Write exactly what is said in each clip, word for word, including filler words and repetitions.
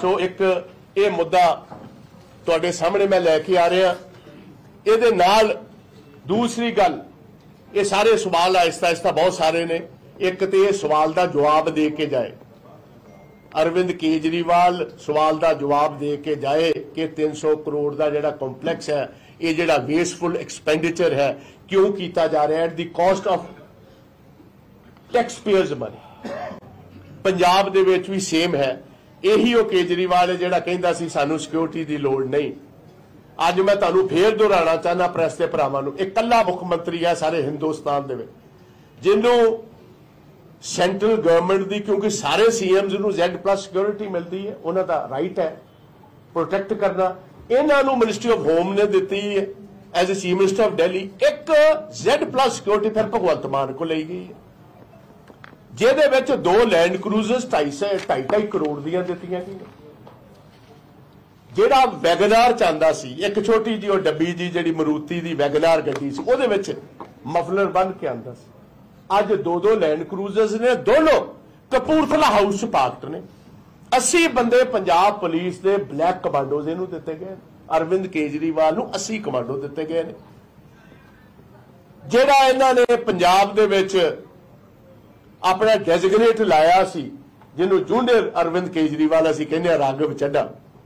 सो एक ये मुद्दा तुहाडे सामने मैं लैके आ रहा। ये नाल दूसरी गल, ये सारे सवाल आहिस्ता आहिस्ता बहुत सारे ने। एक तो ये सवाल का जवाब दे के जाए, अरविंद केजरीवाल सवाल का जवाब दे के जाए कि तीन सौ करोड़ का जिहड़ा कॉम्पलैक्स है, ये जिहड़ा वेस्टफुल एक्सपेंडिचर है क्यों किया जा रहा है at the cost of tax payers money. Punjab दे विच भी सेम है। यही वो केजरीवाल है जिहड़ा कहंदा सी सानू सिक्योरिटी की लोड़ नहीं। अज मैं तुहानू फिर दोहराना चाहना प्रैस के भरावां नू, एक कल्ला मुख मंत्री है सारे हिंदुस्तान दे विच जिन्हों सेंट्रल गवर्नमेंट की, क्योंकि सारे सीएम्स नू जैड प्लस सिक्योरिटी मिलती है, उन्हों का राइट है प्रोटेक्ट करना। इन्हों मिनिस्ट्री ऑफ होम ने दी है as a chief minister of Delhi. एक जैड प्लस सिक्योरिटी फिर भगवंत मान को ली गई है, जिहदे विच दो लैंड क्रूजर्स ढाई सौ ढाई ढाई करोड़ दियां दित्तियां गईयां। जिहड़ा वैगनार चाहता सी, एक छोटी जी डब्बी जी जिहड़ी मरूती दी वैगनार गड्डी सी, उहदे विच मफलर बन के आंदा सी। अज दो दो लैंड क्रूजर्स ने, दोनों कपूरथला हाउस च पार्कड ने। अस्सी बंदे पंजाब पुलिस के ब्लैक कमांडोज इहनूं दित्ते गए। अरविंद केजरीवाल नूं अस्सी कमांडो दित्ते गए ने। जिहड़ा इन्हां ने पंजाब दे विच अपना डेजिग्नेट लाया सी, जिन्हों जूनियर अरविंद केजरीवाल असीं कहने राघव चड्ढा,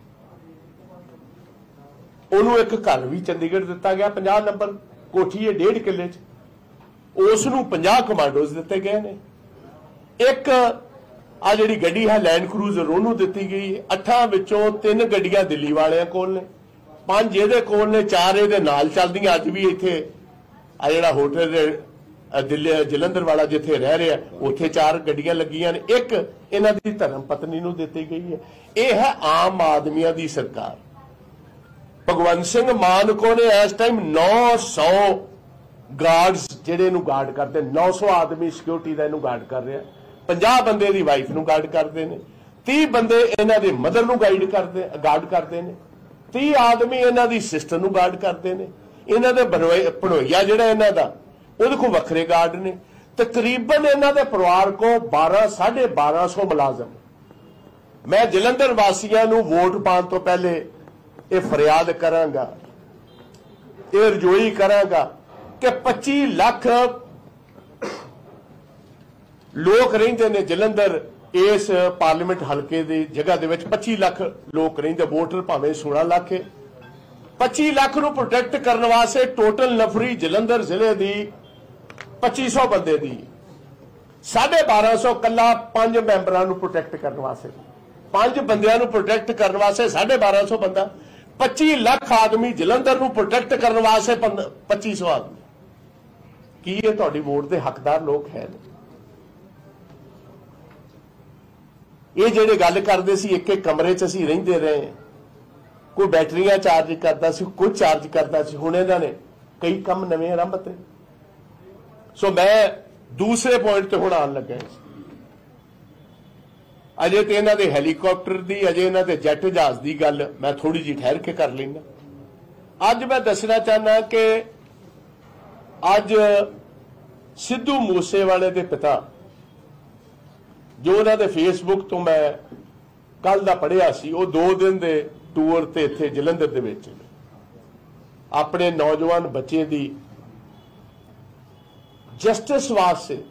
उन्होंने एक घर भी चंडीगढ़ दिता गया, पचास नंबर कोठी है डेढ़ किले च, उसनूं पचास कमांडोज दिते गए ने। एक आ जिहड़ी गड्डी है लैंड क्रूजर उन्होंने दिती गई है। अठां विचों तीन गड्डियां दिल्ली वालियां कोल ने, पांच इहदे कोल ने, चार इहदे नाल चलदियां। अज भी इत्थे आ जिहड़ा होटल दिल्ली जलंधर वाला जिथे रह रहा है, उत्थे चार गड्डियां लगियां ने। एक इन्हां दी धर्म पत्नी नूं दिती गई है। यह है आम आदमियों की सरकार। भगवंत सिंह मान को ने इस टाइम नौ सौ गार्ड्स जिहड़े नूं गार्ड करते, नौ सौ आदमी सिक्योरिटी का इनू गार्ड कर रहा। पचास बंदे दी वाइफ नूं गार्ड करते हैं, तीह बंदे इन्हां दी मदर नूं गाइड करते गार्ड करते हैं, तीह आदमी इन्हां दी सिस्टर नूं गार्ड करते हैं। इन्हां दे भणोइया जिहड़ा इन्हां दा उहदे कोल वखरे गार्ड ने। तकरीबन इन्हां दे परिवार को बारह साढ़े बारह सौ मुलाजम। मैं जलंधर वासियों नूं वोट पाने तो पहले ये फरियाद करांगा, ये रजोई करांगा कि पच्ची लाख लोग रहिंदे ने जलंधर इस पार्लीमेंट हल्के की जगह दे विच पच्ची लाख लोग रहिंदे, वोटर भावें सोलह लाख है। पच्ची लाख नूं प्रोटेक्ट करने वास्ते टोटल नफरी जलंधर जिले की पच्ची सौ बंदे दी, साढ़े बारह सौ कला पांच मैंबरां नूं प्रोटेक्ट करने वास्ते, पांच बंदियां नूं प्रोटेक्ट करने वास्ते साढ़े बारह सौ बंदा, पच्ची लाख आदमी जलंधर नूं प्रोटेक्ट करने वास्ते पच्ची सौ आदमी। की ये तुहाडी वोट दे हकदार लोग है? ये जिहड़े गल करदे सी एक एक कमरे च असीं रहिंदे रहे, कोई बैटरियां चार्ज करता सी, कुछ चार्ज करता सी, हुण इन्हां ने कई काम नवे आरंभते। सो मैं दूसरे पॉइंट ते हुण आन लगा। अजे तो इन्हां दे हैलीकॉप्टर दी, अजे इन्हां दे जैट जहाज की गल मैं थोड़ी जी ठहर के कर लेना। अज मैं दसना चाहना कि अज सिद्धू मूसेवाले के पिता, जो उन्होंने फेसबुक तो मैं कल का पढ़िया सी, वो दो दिन के टूर ते इत्थे जलंधर दे विच अपने नौजवान बच्चे की जस्टिस वास्ते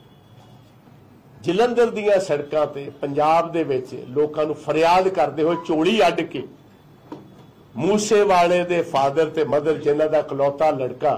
जलंधर दियां सड़कों ते पंजाब दे विच लोकां नूं फरियाद करते हुए चोली अड्ड के मूसेवाले दे फादर ते मदर, जिन्हां दा इकलौता लड़का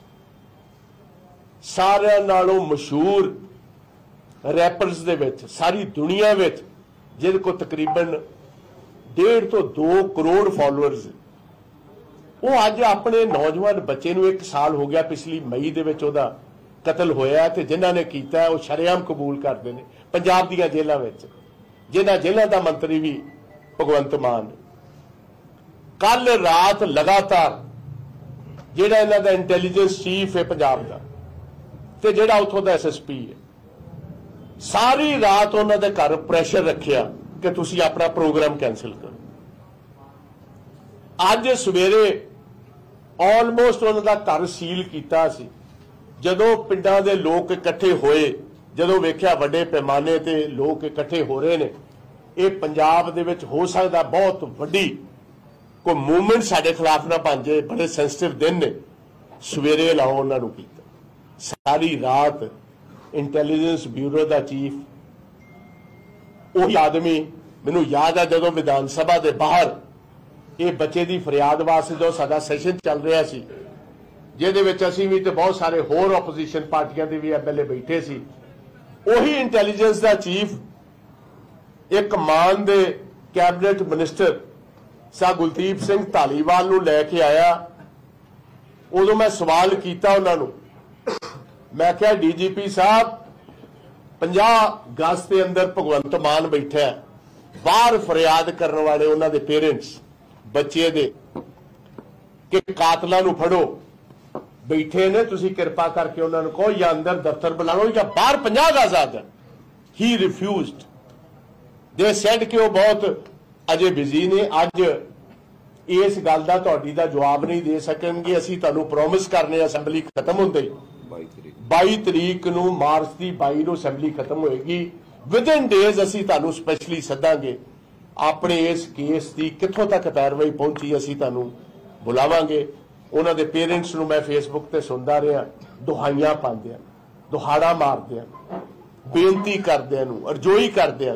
सारियां नालों मशहूर रैपर्स दे विच सारी दुनिया विच, जिहदे को तकरीबन डेढ़ तो दो करोड़ फॉलोअर्स, वो अज अपने नौजवान बच्चे नूं एक साल हो गया, पिछली मई दे विच ओहदा कतल होया, ते जिन्हां ने कीता है वो शरेआम कबूल करते हैं पंजाब दीयां जेलां विच, जिन्हां जेलां दा मंत्री भी भगवंत मान। कल रात लगातार जिहड़ा इन्हां दा इंटैलीजेंस चीफ है पंजाब दा ते जिहड़ा उत्थों दा एस एस पी है, सारी रात उन्हां दे घर प्रैशर रखिया कि तुसीं अपना प्रोग्राम कैंसिल करो। अज सवेरे ऑलमोस्ट उन्हां दा घर सील कीता सी। जदों पिंडां दे लोग इकट्ठे होए, जदों वेख्या वड्डे पैमाने ते लोग इकट्ठे हो रहे ने, ये पंजाब दे विच हो सकदा बहुत वड्डी कोई मूवमेंट साडे खिलाफ ना बन जाए। बड़े सेंसिटिव दिन ने, सवेरे लाओ उन्हां नूं कीता, सारी रात इंटैलीजेंस ब्यूरो का चीफ वही आदमी, मैनूं याद है जदों विधान सभा के बाहर ये बच्चे की फरियाद वास्ते जो साडा सैशन चल रहा सी, जिहदे विच असीं भी ते बहुत सारे होर ओपोजिशन पार्टियां दे भी एम एल ए बैठे सी, उही इंटैलीजेंस का चीफ एक मान दे कैबिनेट मिनिस्टर सा गुलदीप सिंह धालीवाल नूं लैके आया। उदों मैं सवाल किया उन्होंने, मैं क्या डी जी पी साहब पचास गज के अंदर भगवंत मान बैठा है, बाहर फरियाद करने वाले उन्होंने पेरेंट्स बच्चे दे कि कातलों नूं फड़ो बैठे ने, तुसीं कृपा करके उन्होंने कहो या अंदर दफ्तर बुला लो या बाहर पचास गज आ जाए। ही रिफ्यूज्ड। दे सैड कि वो बहुत अजे बिजी ने, अज इस गल का तुहाडी दा जवाब नहीं दे सकणगे। असीं तुहानूं प्रॉमिस करने असैंबली खत्म होंदे बाई तरीक नूं मार्च की बाई नूं असैंबली खत्म होएगी, विद इन डेज असीं तुहानूं स्पैशली सदांगे, अपने इस केस की कित्थों तक पैरवाई पहुंची असीं तुहानूं बुलावांगे। उन्हां दे पेरेंट्स नूं मैं फेसबुक ते सुनदा रहा, दुहाइयां पांदियां, दुहाड़ा मारदियां, बेनती करदियां नूं, अरजोई करदियां।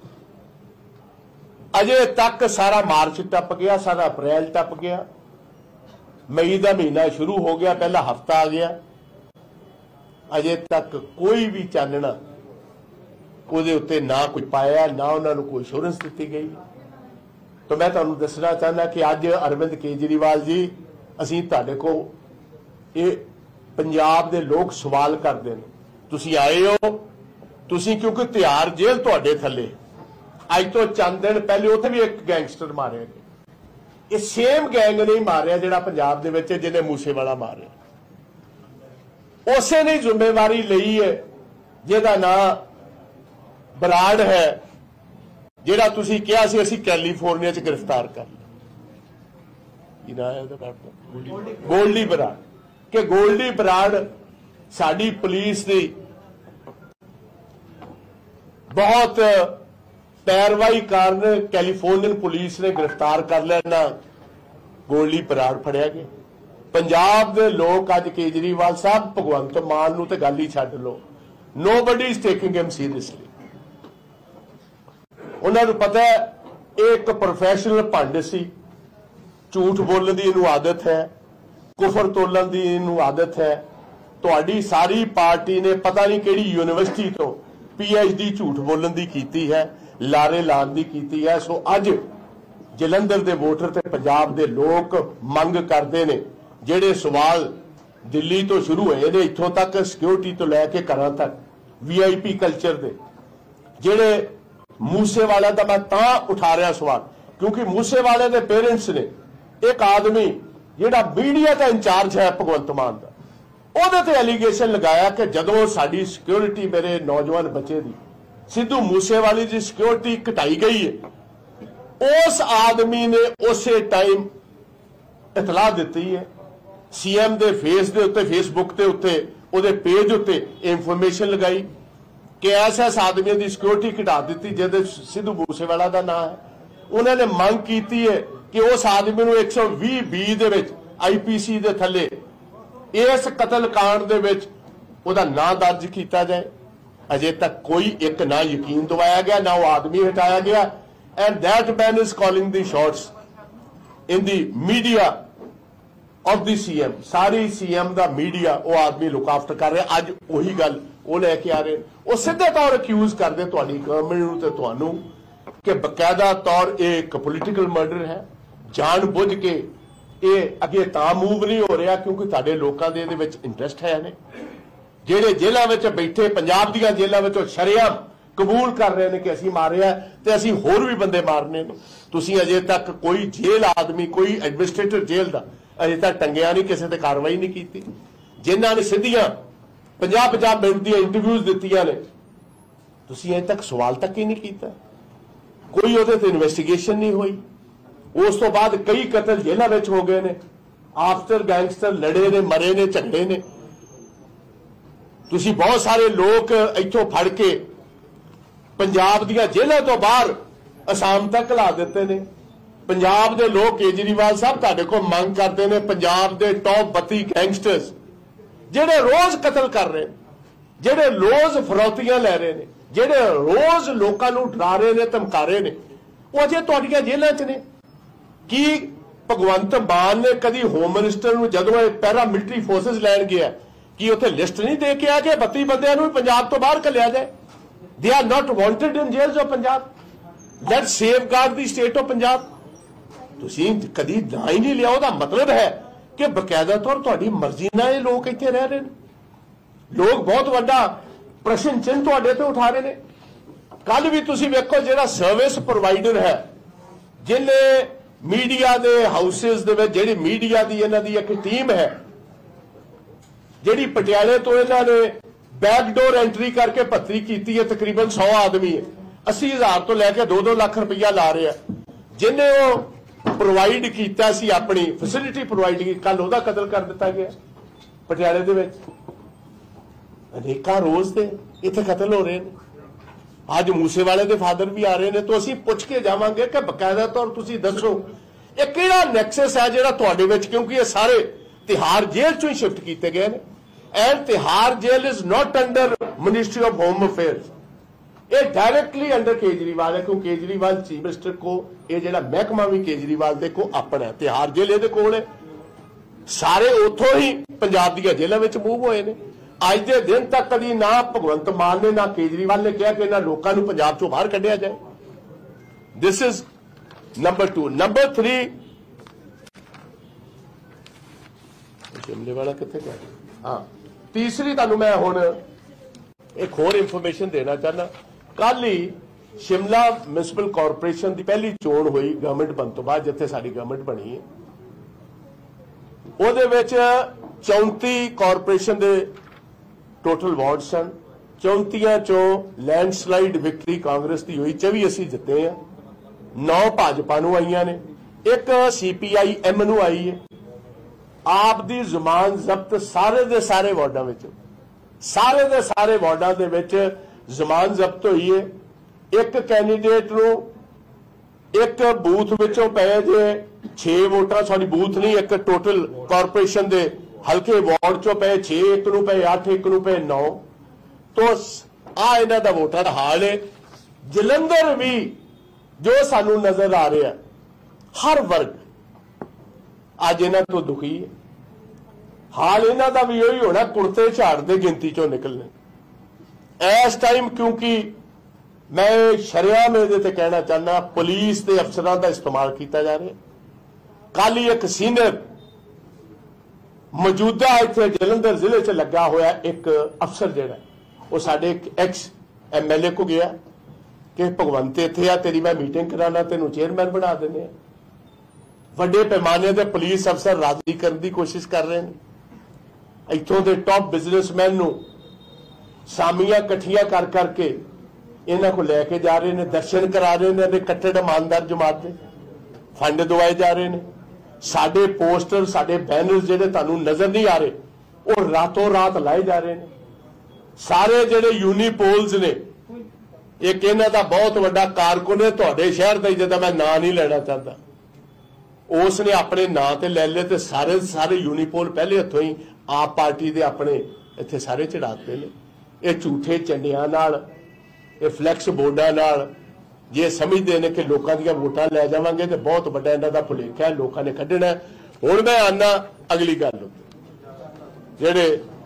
अजे तक सारा मार्च टप गया, सारा अप्रैल टप गया, मई का महीना शुरू हो गया, पहला हफ्ता आ गया, अजे तक कोई भी चानना उहदे उत्ते ना कोई पाया, ना उन्होंने कोई इंश्योरेंस दी गई। तो मैं तुहानूं दसना चाहना कि अज अरविंद केजरीवाल जी, असीं तुहाडे को ये पंजाब दे लोग सवाल करते हैं, तुसीं आए हो, तुसीं क्योंकि तिहाड़ जेल तुहाडे थल्ले, अज तो चंद दिन पहले उत्थे भी एक गैंगस्टर मारे गए, ये सेम गैंग नहीं मारिया जिहड़ा पंजाब दे विच जिहने मूसेवाला मारिया, उसे ने जिम्मेवारी लई है जिहदा नां बराड़ है, जिहड़ा तुसीं कहा सी असीं कैलीफोर्निया च गिरफ्तार कर लिया, गोल्डी बराड़, कि गोल्डी बराड़ साडी पुलिस दी बहुत पैरवाई कारण कैलीफोर्नियन पुलिस ने गिरफ्तार कर लेना, गोल्डी बराड़ फड़िया गया। पंजाब के लोग अज केजरीवाल साहब भगवंत मान नूं ते गल ही छड्ड लो, nobody is taking him seriously. उन्होंने पता है एक प्रोफैशनल भंड सी, झूठ बोलने की इनू आदत है, कुफर तोलन की इनू आदत है। तुहाडी सारी पार्टी ने पता नहीं किहड़ी यूनिवर्सिटी तो पी एच डी झूठ बोलन की कीती है, लारे लान की कीती है। सो अज जलंधर के वोटर ते पंजाब के लोग मंग करते हैं, जिहड़े सवाल दिल्ली तो शुरू होए ने इत्थों तक सिक्योरिटी तो लैके घरां तक वी आई पी कल्चर के, जिहड़े मूसेवाला का मैं तां उठा रहा सवाल क्योंकि मूसेवाले के पेरेंट्स ने एक आदमी जिहड़ा मीडिया का इंचार्ज है भगवंत मान का, ਉਹਦੇ ਤੇ एलीगेशन लगाया कि जदों साडी सिक्योरिटी मेरे नौजवान बच्चे दी सिद्धू मूसेवाली की सिक्योरिटी घटाई गई है, उस आदमी ने उसे टाइम इतला दी है, सीएम दे फेस दे उत्ते फेसबुक के उत्ते उहदे पेज उत्ते इंफॉर्मेशन लगाई कि ऐसा ऐसा आदमी की सिक्योरिटी घटा दी जिहदे सिद्धू मूसेवाला का नाम है। उन्होंने मंग की है कि उस आदमी को एक सौ भी B they which I P C के थले इस कतल कांड दे विच उहदा नां दर्ज किया जाए। अजे तक कोई एक ना यकीन दवाया गया, ना वो आदमी हटाया गया। And that man is calling the shots in the media of the CM. सारी सीएम का मीडिया वो आदमी लुक आफ्टर कर रहा। अज उही गल वो लैके आ रहे, वो सीधे तौर अक्यूज करते तुहाडी गवर्नमेंट ते तुहानू कि बकायदा तौर एक पोलिटिकल मर्डर है, जान बुझ के ये अगे तां मूव नहीं हो रहा क्योंकि तुहाडे लोकां दे इहदे विच इंटरस्ट है ने। जिहड़े जेलां विच बैठे पंजाब दीयां जेलां विच शरेआम कबूल कर रहे हैं कि असीं मारिया ते असीं होर भी बंदे मारने ने। तुसीं अजे तक कोई जेल आदमी, कोई एडमिनिस्ट्रेटर जेल का अजे तक टंगिया नहीं, किसी ते कार्रवाई नहीं की। जिन्हां ने सीधियां पचास पचास मिनट दी इंटरव्यूज दित्तियां ने, तुसीं अजे तक सवाल तक ही नहीं किया, कोई उहदे ते इन्वेस्टिगेशन नहीं हुई। उस तो बाद कई कतल जेलों में हो गए ने, आफ्टर गैंगस्टर लड़े ने, मरे ने, झगड़े ने। तुसीं बहुत सारे लोग इत्थों फड़ के पंजाब दीयां जेलों तो बाहर असाम तक ला दिते ने। पंजाब दे लोग केजरीवाल साहब तुहाडे कोल मंग करते हैं, पंजाब दे टॉप बत्ती गैंगस्टर्स जिहड़े रोज कतल कर रहे, जिहड़े रोज फरौतियां लै रहे ने, जिहड़े रोज लोकां नूं डरा रहे ने, धमका रहे ने, वो अजे तुहाडीआं जेलां च ने। की भगवंत मान ने कदी होम मिनिस्टर नूं जदों पैरा मिलिटरी फोर्सिस लैण गया कि उत्थे लिस्ट नहीं दे के आ कि बत्ती बंदियां नूं पंजाब तो बाहर घल्लिया जाए? They are not wanted in jails of Punjab. Let's safeguard the state of Punjab. तुसीं कदी ना ही नहीं लिया। ਉਹਦਾ मतलब है कि बकायदा तौर ਤੁਹਾਡੀ मर्जी ਨਾਲ ਇਹ लोग ਇੱਥੇ ਰਹਿ ਰਹੇ ਨੇ। लोग बहुत ਵੱਡਾ प्रश्न चिन्ह ਤੁਹਾਡੇ ਤੇ उठा रहे ने। कल भी तुसीं वेखो ਜਿਹੜਾ सर्विस प्रोवाइडर है, जिन्हें मीडिया के हाउसिस दे विच जिहड़ी मीडिया की इन्हां दी एक टीम है, जिहड़ी पटियाले तो इन्हां ने बैकडोर एंट्री करके भर्ती की है, तकरीबन सौ आदमी है, अस्सी हज़ार तो लैके दो दो लाख रुपया ला रहे हैं, जिन्हें वो प्रोवाइड किया सी अपनी फैसिलिटी प्रोवाइड की, कल वह कतल कर दिता गया पटियाले दे विच। अनेकां रोज दे इत्थे कतल हो रहे हैं। अज मूसेवाले दे फादर भी आ रहे हैं, तो असीं पुछ के जावांगे कि बकायदा तौर तुसीं दसो ये किहड़ा नैक्सस है जिहड़ा तुहाडे विच, क्योंकि ये सारे तिहाड़ जेल चों ही शिफ्ट किए गए हैं। And Tihar jail is not under ministry of home affairs, ये डायरेक्टली अंडर केजरीवाल है, क्योंकि केजरीवाल चीफ मिनिस्टर को ये जिहड़ा महकमा भी केजरीवाल दे को अपना है। तिहाड़ जेल इहदे कोल है, सारे उथों ही पंजाब दी जेलां विच मूव होए ने। अज के दिन तक कभी ना भगवंत मान ने ना केजरीवाल ने कहा कि इन्हां लोकां नूं पंजाब चों बाहर कढिया जाए। This is number two. Number three, शिमले वाला कित्थे गया? हाँ, तीसरी तुहानूं मैं हुण एक होर इंफॉर्मेशन देना चाहना। कल ही शिमला म्यूनसिपल कॉरपोरेशन की पहली चोण हुई गवर्नमेंट बन तो बाद, जिथे साडी गवर्नमेंट बनी है, ਉਹਦੇ ਵਿੱਚ चौंती कॉरपोरेशन ਦੇ टोटल वार्ड सन। चौंतियां चो लैंडस्लाइड विक्ट्री कांग्रेस की हुई, चौबी असी जिते हैं, नौ भाजपा नूं आईयां ने, एक सी पी आई एम नूं आई है। आप दी जुबान जब्त सारे दे सारे वार्डां विच, सारे दे सारे वार्डां दे विच जुबान जब्त हुई है। एक कैंडीडेट नूं एक बूथ विचों पए जे छे वोटां, सॉरी बूथ नहीं, एक टोटल कॉरपोरेशन दे हल्के वार्ड चों पए छे, एक नूं पए अठ, एक नूं पए नौ। तो आ इन्हां दा वोटां दा हाल है। जलंधर भी जो सानू नजर आ रहा, हर वर्ग अज इन्हां तो दुखी है। हाल इन्हां दा भी यही होना, कुर्ते झाड़ दे गिनती चों निकलने इस टाइम। क्योंकि मैं शरियाम इहदे ते कहना चाहना, पुलिस के अफसरां दा इस्तेमाल किया जा रहा। कल ही एक सीनियर मौजूदा इत्थे जलंधर जिले च लगा होया एक अफसर जिहड़ा, वो साडे एक्स एम एल ए को गया कि भगवंत इत्थे आ, तेरी मैं मीटिंग कराना, तेनों चेयरमैन बना देने। वड्डे पैमाने दे पुलिस अफसर राजी करने की कोशिश कर रहे हैं। इत्थों दे टॉप बिजनेसमैन नूं सामियां कट्ठियां कर करके इन्हां को लैके जा रहे हैं, दर्शन करा रहे हैं, कट्टर ईमानदार जमात दे फंड दवाए जा रहे हैं। साडे पोस्टर, साडे बैनर जिहड़े तुहानूं नजर नहीं आ रहे, वो रातों रात लाए जा रहे हैं। सारे जिहड़े यूनीपोल्स ने, एक इन्हां दा बहुत वड्डा कारकुन है तुहाडे शहर दा, जिहदा मैं नां नहीं लेना चाहता, उसने अपने नां ते ले ले, ते सारे सारे यूनीपोल पहले हथों ही आप पार्टी दे अपने इत्थे सारे चढ़ाते ने। ये झूठे झंडियां नाल, ये फ्लैक्स बोर्डां नाल जे समझते हैं कि लोगों दी वोटां लै जावांगे तो बहुत वड्डा इन्हां दा भुलेखा है, लोगों ने कढ़ना। हुण मैं आना अगली गल, जिहड़े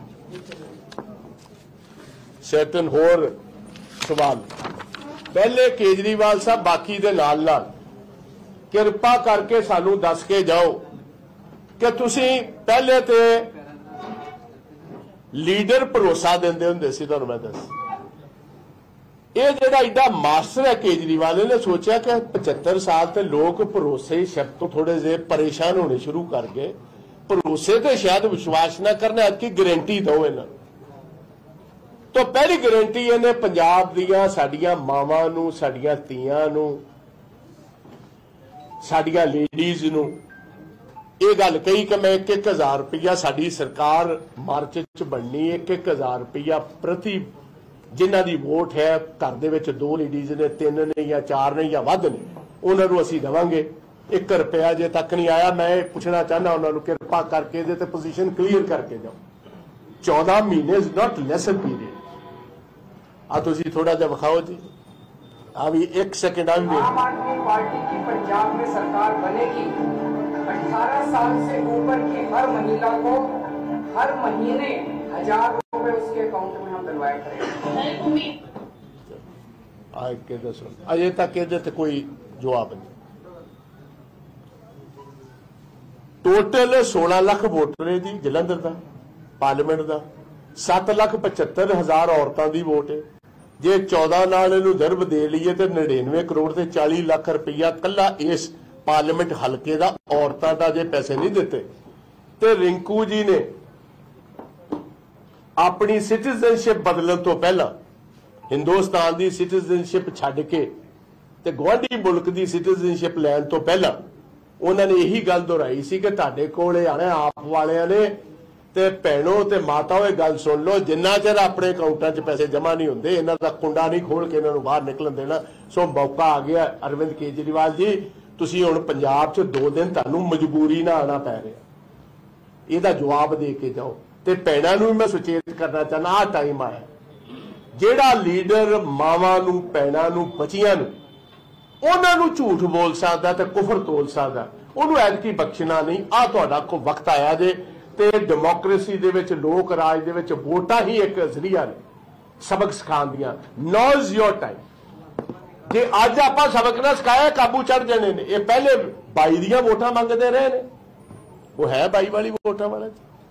सैटन होर सवाल। पहले केजरीवाल साहब बाकी दे नाल नाल किरपा करके सानू दस के जाओ कि तुसीं पहले ते लीडर भरोसा देंदे हुंदे सी, तुहानूं मैं दस ये जिहड़ा एडा मास्टर है केजरीवाल ने सोचा कि पचहत्तर साल ते लोग भरोसे शब्द तो थोड़े जे परेशान होने शुरू कर गए। भरोसे तो शायद विश्वास ना करना, की गारंटी दो इन्हां। तो पहली गारंटी इन्हें पंजाब दियां साडियां मावां नूं, साडियां धीआं नूं, साडियां लेडीज नूं ये गल कही कि मैं एक एक हज़ार रुपया साडी सरकार मार्च च बननी, एक एक हज़ार रुपया प्रति जिन्हां दी वोट है घर दे विच दो लेडीज़ ने, तीन ने या चार ने या वध ने, उन्हां नूं असीं देवांगे। एक रुपया जे तक नहीं आया। मैं पूछना चाहना उन्होंने कृपा करके इहदे ते पोजीशन क्लीयर करके जाओ। चौदह महीने इज नॉट लेसन पीरियड। आ तुसीं थोड़ा जिहा विखाओ जी। आ भी एक सेकंड आ भी। आम आदमी पार्टी की पंजाब में सरकार बनेगी। अठारह साल से ऊपर की हर महिला को हर महीने हजार रुपए उसके अकाउंट में हम डलवाया करेंगे। आ के दसो अजे तक इहदे ते कोई जवाब नहीं। टोटल सोलह लाख वोटर है जी जलंधर का पार्लीमेंट का, सत्त लाख पचहत्तर हजार औरतों की वोट है। जे चौदह नाल इहनूं दरब दे लीए तो नड़िनवे करोड़ से चाली लाख रुपया कला इस पार्लीमेंट हल्के का औरतों का जे पैसे नहीं दिते। तो रिंकू जी ने अपनी सिटीजनशिप बदलने तो पहला हिंदुस्तान की सिटीजनशिप छड्ड के ते गुआढ़ी मुल्क की सिटीजनशिप लैण तो पहला उन्होंने यही गल दोहराई सी कि तुहाडे कोले आना आप वालियां ने ते भैणों ते माताओं ये गल सुन लो, जिन्ना चਿਰ अपने अकाउंटां 'च पैसे जमा नहीं होंदे इन्हां दा कुंडा नहीं खोल के इन्हां नूं बाहर निकलन देना। सो मौका आ गया अरविंद केजरीवाल जी, तुसीं हुण पंजाब 'च दो दिन तुहानूं मजबूरी ना आना पै रिहा, इहदा जवाब दे के जाओ। ते भैणां नूं मैं सुचेत करना चाहना आ टाइम आया जिहड़ा लीडर मावां नूं भैणां नूं बच्चियां नूं उन्हां नूं झूठ बोल सकदा ते कुफर तोल सकदा, उहनूं ऐतकी बख्शना नहीं। आ तुहाडा को वक्त आया जे ते डेमोक्रेसी दे विच लोक राज दे विच वोटां ही एक जरिया ने सबक सिखाउण दियां। Now is your time. जे अज आपां सबक ना सिखाया काबू चढ़ जाने ने। ये पहले बाई दियां वोटां मंगदे रहे ने, वो है बाई वाली वोटां वाला।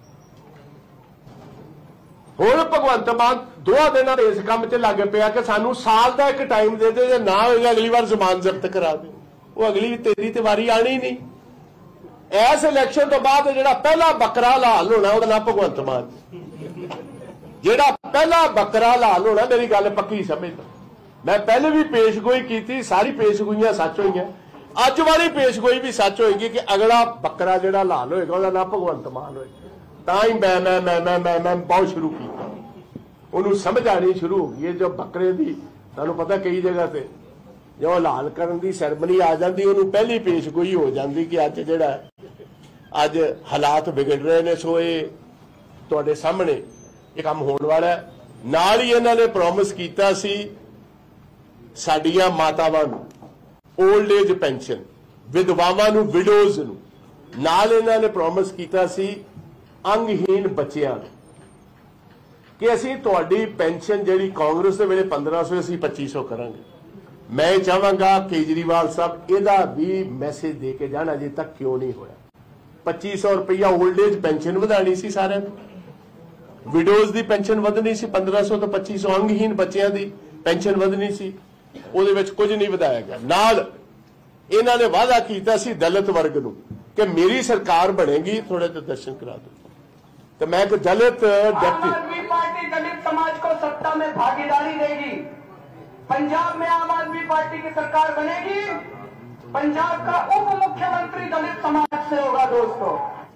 हुण भगवंत मान दो दिनों इस काम च लग पिया कि सानू साल का एक टाइम दे दे, ना होएगा अगली बार जमान जब्त करा दे। वो अगली तेरी ते वारी आनी नहीं। इस इलैक्शन तो बाद जिहड़ा पहला बकरा लाल होना ਉਹਦਾ नाम भगवंत मान, जिहड़ा पहला बकरा लाल होना। मेरी गल पक्की समझ लो। मैं पहले भी पेशगोई की, सारी पेशगोइयां सच हुई। अज वाली पेशगोई भी सच होएगी कि अगला बकरा जिहड़ा लाल होएगा ਉਹਦਾ नाम भगवंत मान होएगा। तां ही मैं मैं मैं मैं मैं मैं बहुत शुरू किया, उन्होंने समझ आनी शुरू हो गई है। जो बकरे की तुहानूं पता कई जगह से जो हलाल करन दी सैरमनी आ जाती उन्होंने पहली पेशगोई हो जाती कि अज जिहड़ा अज हालात बिगड़ रहे हैं। सो ये तुहाडे सामने ये काम होने वाला है। नाल ही इन्हां ने प्रॉमिस कीता सी साडीआं मातावां नूं ओल्ड एज पेंशन, विधवावां नूं विडोज नूं, नाल इन्हां ने प्रॉमिस कीता सी अंगहीन बच्चियां कि असीं तुहाडी पेंशन जिहड़ी कांग्रेस दे वेले पंद्रह सौ असीं पच्ची सौ करांगे। मैं चाहांगा केजरीवाल साहब इहदा भी मैसेज दे के जाना अजे तक क्यों नहीं होया। पच्ची सौ रुपया ओल्ड एज पेंशन वधाणी सी सारिआं नूं, विडोज की पेंशन वधनी सी पंद्रह सौ तो पच्ची सौ, अंगहीन बच्चियां की पेंशन वधनी सी, उहदे विच कुछ नहीं वधाया गया। नाल इन्हां ने वादा कीता सी दलित वर्ग नूं कि मेरी सरकार बनेगी। थोड़े तो दर्शन करा दो। तो मैं एक दलित आम आदमी पार्टी दलित समाज को सत्ता में भागीदारी देगी। पंजाब में आम आदमी पार्टी की सरकार बनेगी। पंजाब का उप मुख्यमंत्री दलित समाज से होगा दोस्तों।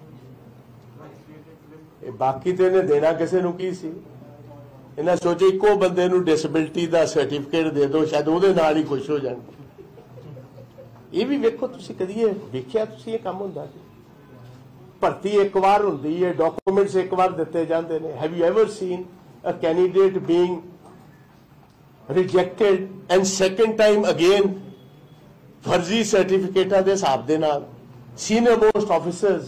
बाकी तो इन्हें देना किसी नूं की सी, इन्हें सोचे इको बंदे नूं डिसेबिलिटी का सर्टिफिकेट दे दो, शायद उहदे नाल ही खुश हो जाण। ये भी वेखो तुसीं कदी वेखिया तुसीं ये काम हुंदा जी? भर्ती एक बार हुंदी है, डॉक्यूमेंट्स एक बार दिते जांदे ने। Have you ever seen a candidate being rejected and second time again फर्जी सर्टिफिकेटां दे हिसाब दे नाल सीनियर मोस्ट ऑफिसर्स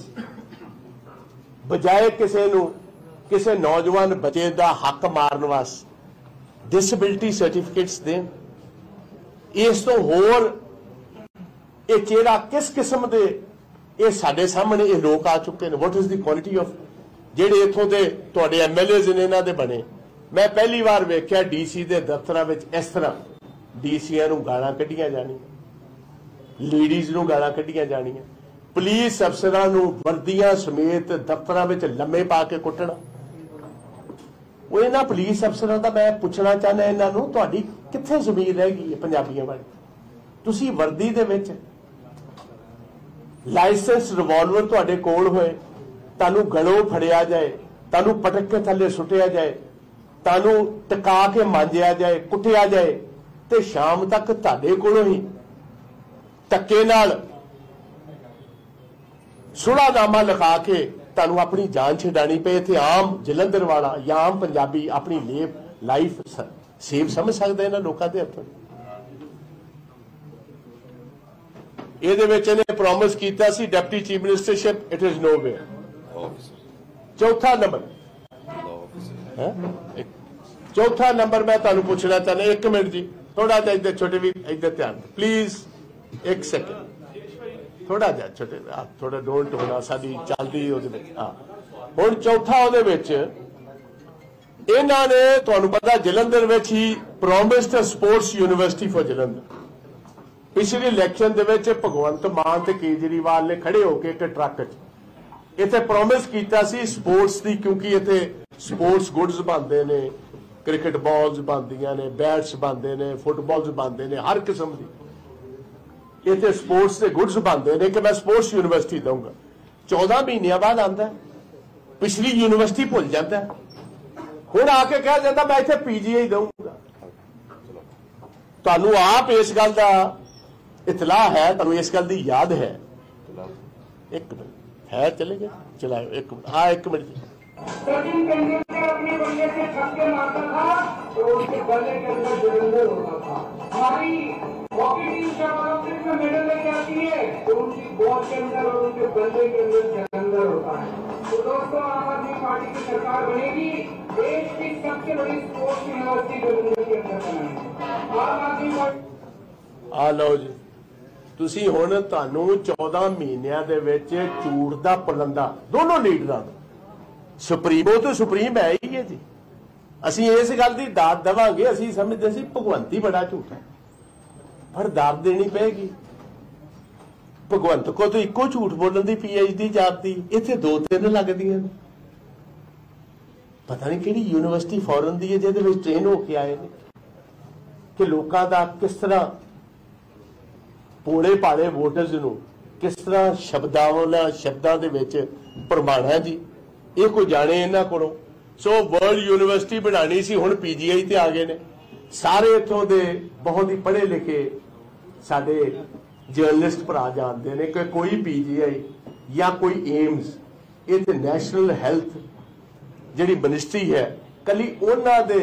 बजाय किसी नूं किसी नौजवान बच्चे का हक मारन वास्ते डिसेबिलिटी सर्टिफिकेट्स देन? इस तो होर ये चेहरा किस किस्म के ये साडे सामने ये लोग आ चुके हैं। What is the quality of जिहड़े इत्थों दे तुहाडे एमएलएज ने इन्हां दे बने। मैं पहली बार वेख्या डीसी दे दफ्तरां विच इस तरह डीसीआं नूं गालां कढियां जाणियां, लेडीज़ नूं गालां कढियां जाणियां, पुलिस अफसरां नूं वर्दियां समेत दफ्तरां विच लम्मे पा के कुੱਟਣਾ। वो इन्हां पुलिस अफसरां दा मैं पुछना चाहना इन्हां नूं तुहाडी कित्थे ज़मीर रह गई है पंजाबियां वाली? तुसीं वर्दी दे विच लाइसेंस रिवॉल्वर तुहाडे कोल होए, तुहानूं गलों फड़िया जाए, तुहानूं पटक के थल्ले सुटिया जाए, तानू टका के मांजिया जाए, कुटिया जाए, तो शाम तक तुहाडे कोलों ही धक्के नाल सुलहनामा लिखा के तुहानू अपनी जान छडानी पे। इत्थे आम जलंधर वाला या आम पंजाबी अपनी लेफ लाइफ सेव समझ सकते इन्हां लोकां दे हत्थों। ਇਹਦੇ ਵਿੱਚ ਇਹਨੇ ਪ੍ਰੋਮਿਸ ਕੀਤਾ ਸੀ deputy chief ministership, it is nowhere. ਚੌਥਾ ਨੰਬਰ ਹੈ, ਚੌਥਾ ਨੰਬਰ ਮੈਂ ਤੁਹਾਨੂੰ ਪੁੱਛਣਾ ਚਾਹੁੰਦਾ, ਇੱਕ ਮਿੰਟ ਜੀ, ਥੋੜਾ ਜਿਹਾ ਇੱਧਰ ਛੋਟੇ ਵੀ ਇੱਧਰ ਧਿਆਨ ਪਲੀਜ਼, ਇੱਕ ਸੈਕਿੰਡ, ਥੋੜਾ ਜਿਹਾ ਛੋਟੇ, ਥੋੜਾ ਡੋਂਟ ਹੋਣਾ ਸਾਡੀ ਚੱਲਦੀ ਉਹਦੇ ਵਿੱਚ। ਹਾਂ ਹੁਣ ਚੌਥਾ ਉਹਦੇ ਵਿੱਚ ਇਹਨਾਂ ਨੇ ਤੁਹਾਨੂੰ ਪਤਾ ਜਲੰਧਰ ਵਿੱਚ ਹੀ promised sports university for Jalandhar. पिछले इलैक्शन दे विच भगवंत मान ते केजरीवाल ने खड़े होकर एक ट्रक च इत्थे प्रोमिस कीता सी स्पोर्ट्स दी, क्योंकि इत्थे स्पोर्ट्स गुड्स बनते ने, क्रिकेट बॉल्स बनदियां ने, बैट्स बनते ने, फुटबॉल्स बनते ने, हर किस्म की इत्थे स्पोर्ट्स के गुड्स बनते ने कि मैं स्पोर्ट्स यूनिवर्सिटी दूंगा। चौदह महीनों बाद आता, पिछली यूनिवर्सिटी भुल जाता, हुण आके कह जाता मैं इत्थे पीजीआई दूंगा। तुहानू आप इस गल का इतलाह है, तुहानू इस गल की याद है? एक मिनट है, चले गए, चलाओ एक मिनट। हाँ एक मिनट जी। सचिन तेंदुलकर अपने बल्ले से छक्के मारता था तो उसके बल्ले के अंदर जलंधर होता था। हमारी हॉकी टीम जब ओलंपिक में मेडल लेके आती है तो उनकी बॉल के अंदर और उनके बल्ले के अंदर जलंधर होता है। तो दोस्तों आम आदमी पार्टी की सरकार बनेगी, देश की सबसे बड़ी स्पोर्ट्स यूनिवर्सिटी जलंधर के अंदर बनाएगी आम आदमी पार्टी। आ लो जी, तुसी हुण तुहानू चौदह महीनों के विच झूठ दा पलंदा दोनों लीडरां दा, सुप्रीमो तो सुप्रीम है ही है जी। असीं इस गल की दाद देवांगे, असीं समझदे सी भगवंत ही बड़ा झूठा है, पर दाद देनी पेगी। भगवंत को तो इको झूठ बोलने की पीएचडी जाती, इत्थे दो तीन लगदियां ने। पता नहीं किहड़ी यूनिवर्सिटी फॉरन दी है जिहदे विच ट्रेन होके आए ने कि लोकां दा किस तरह पोले पाले वोटर्स नूं किस तरह शब्दावली शब्दां दे विच भरमाना जी, ये कोई जाने इन्हां कोलों। सो वर्ल्ड यूनिवर्सिटी बनानी सी, हुण पीजीआई ते आ गए ने। सारे इत्थों दे बहुत ही पढ़े लिखे साडे जर्नलिस्ट भरा जानते हैं कि कोई पीजीआई या कोई एम्स, ये तो नैशनल हेल्थ जिहड़ी मिनिस्ट्री है, कली उन्हां दे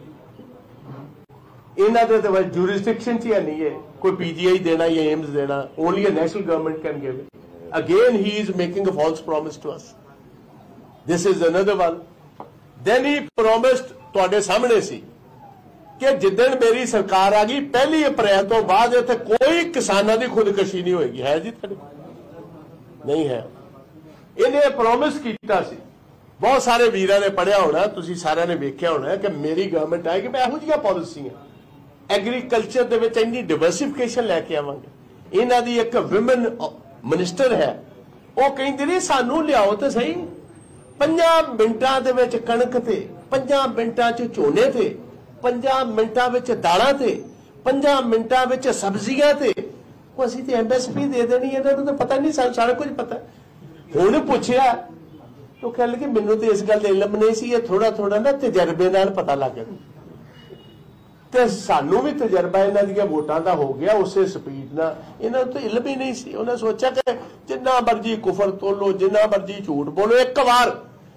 इन्हां दे ते जुरिस्डिक्शन च नहीं है कोई पीजीआई देना या एम्स देना, only a national government can give it. Again he is making a false promise to us. This is another one. Then he promised तुहाडे सामने सी कि जिदन मेरी सरकार आ गई पहली अप्रैल तो बाद इत्थे कोई किसानां दी खुदकशी नहीं होएगी। है जी तुहाडे नहीं है। इन्हें प्रॉमिस कीता सी, बहुत सारे वीरां ने पढ़िया होना, तुसीं सारिआं ने वेखिया होना कि मेरी गवर्नमेंट आएगी, मैं इहो जिहियां पॉलिसियां एग्रीकल्चर दे विच इन्नी डिवर्सिफिकेशन लैके आवांगे। इन्हां दी एक विमेन मिनिस्टर है, वो कहिंदी ने सानू लियाओ तो सही, पंजां मिंटां दे विच कणक ते, पंजां मिंटां च झोने ते, पंजां मिंटां विच दालां ते, पंजां मिंटां विच सब्जियां ते, असीं ते एमएसपी दे देनी है। इन्हां नूं तां पता नहीं, सारा कुछ पता। हुण पुछया तो कह लगे मैनूं तो इस गल दा इल्म नहीं सी, थोड़ा थोड़ा ना तजर्बे नाल पता लग गया। ते सानू भी तजर्बा इन्हां दीआं वोटां दा हो गया उसे स्पीड नाल। इन्हां नूं तो इल्म ही नहीं सी। उन्हें सोचा कि जिन्ना मर्जी कुफर तोलो, जिन्ना मर्जी झूठ बोलो। एक बार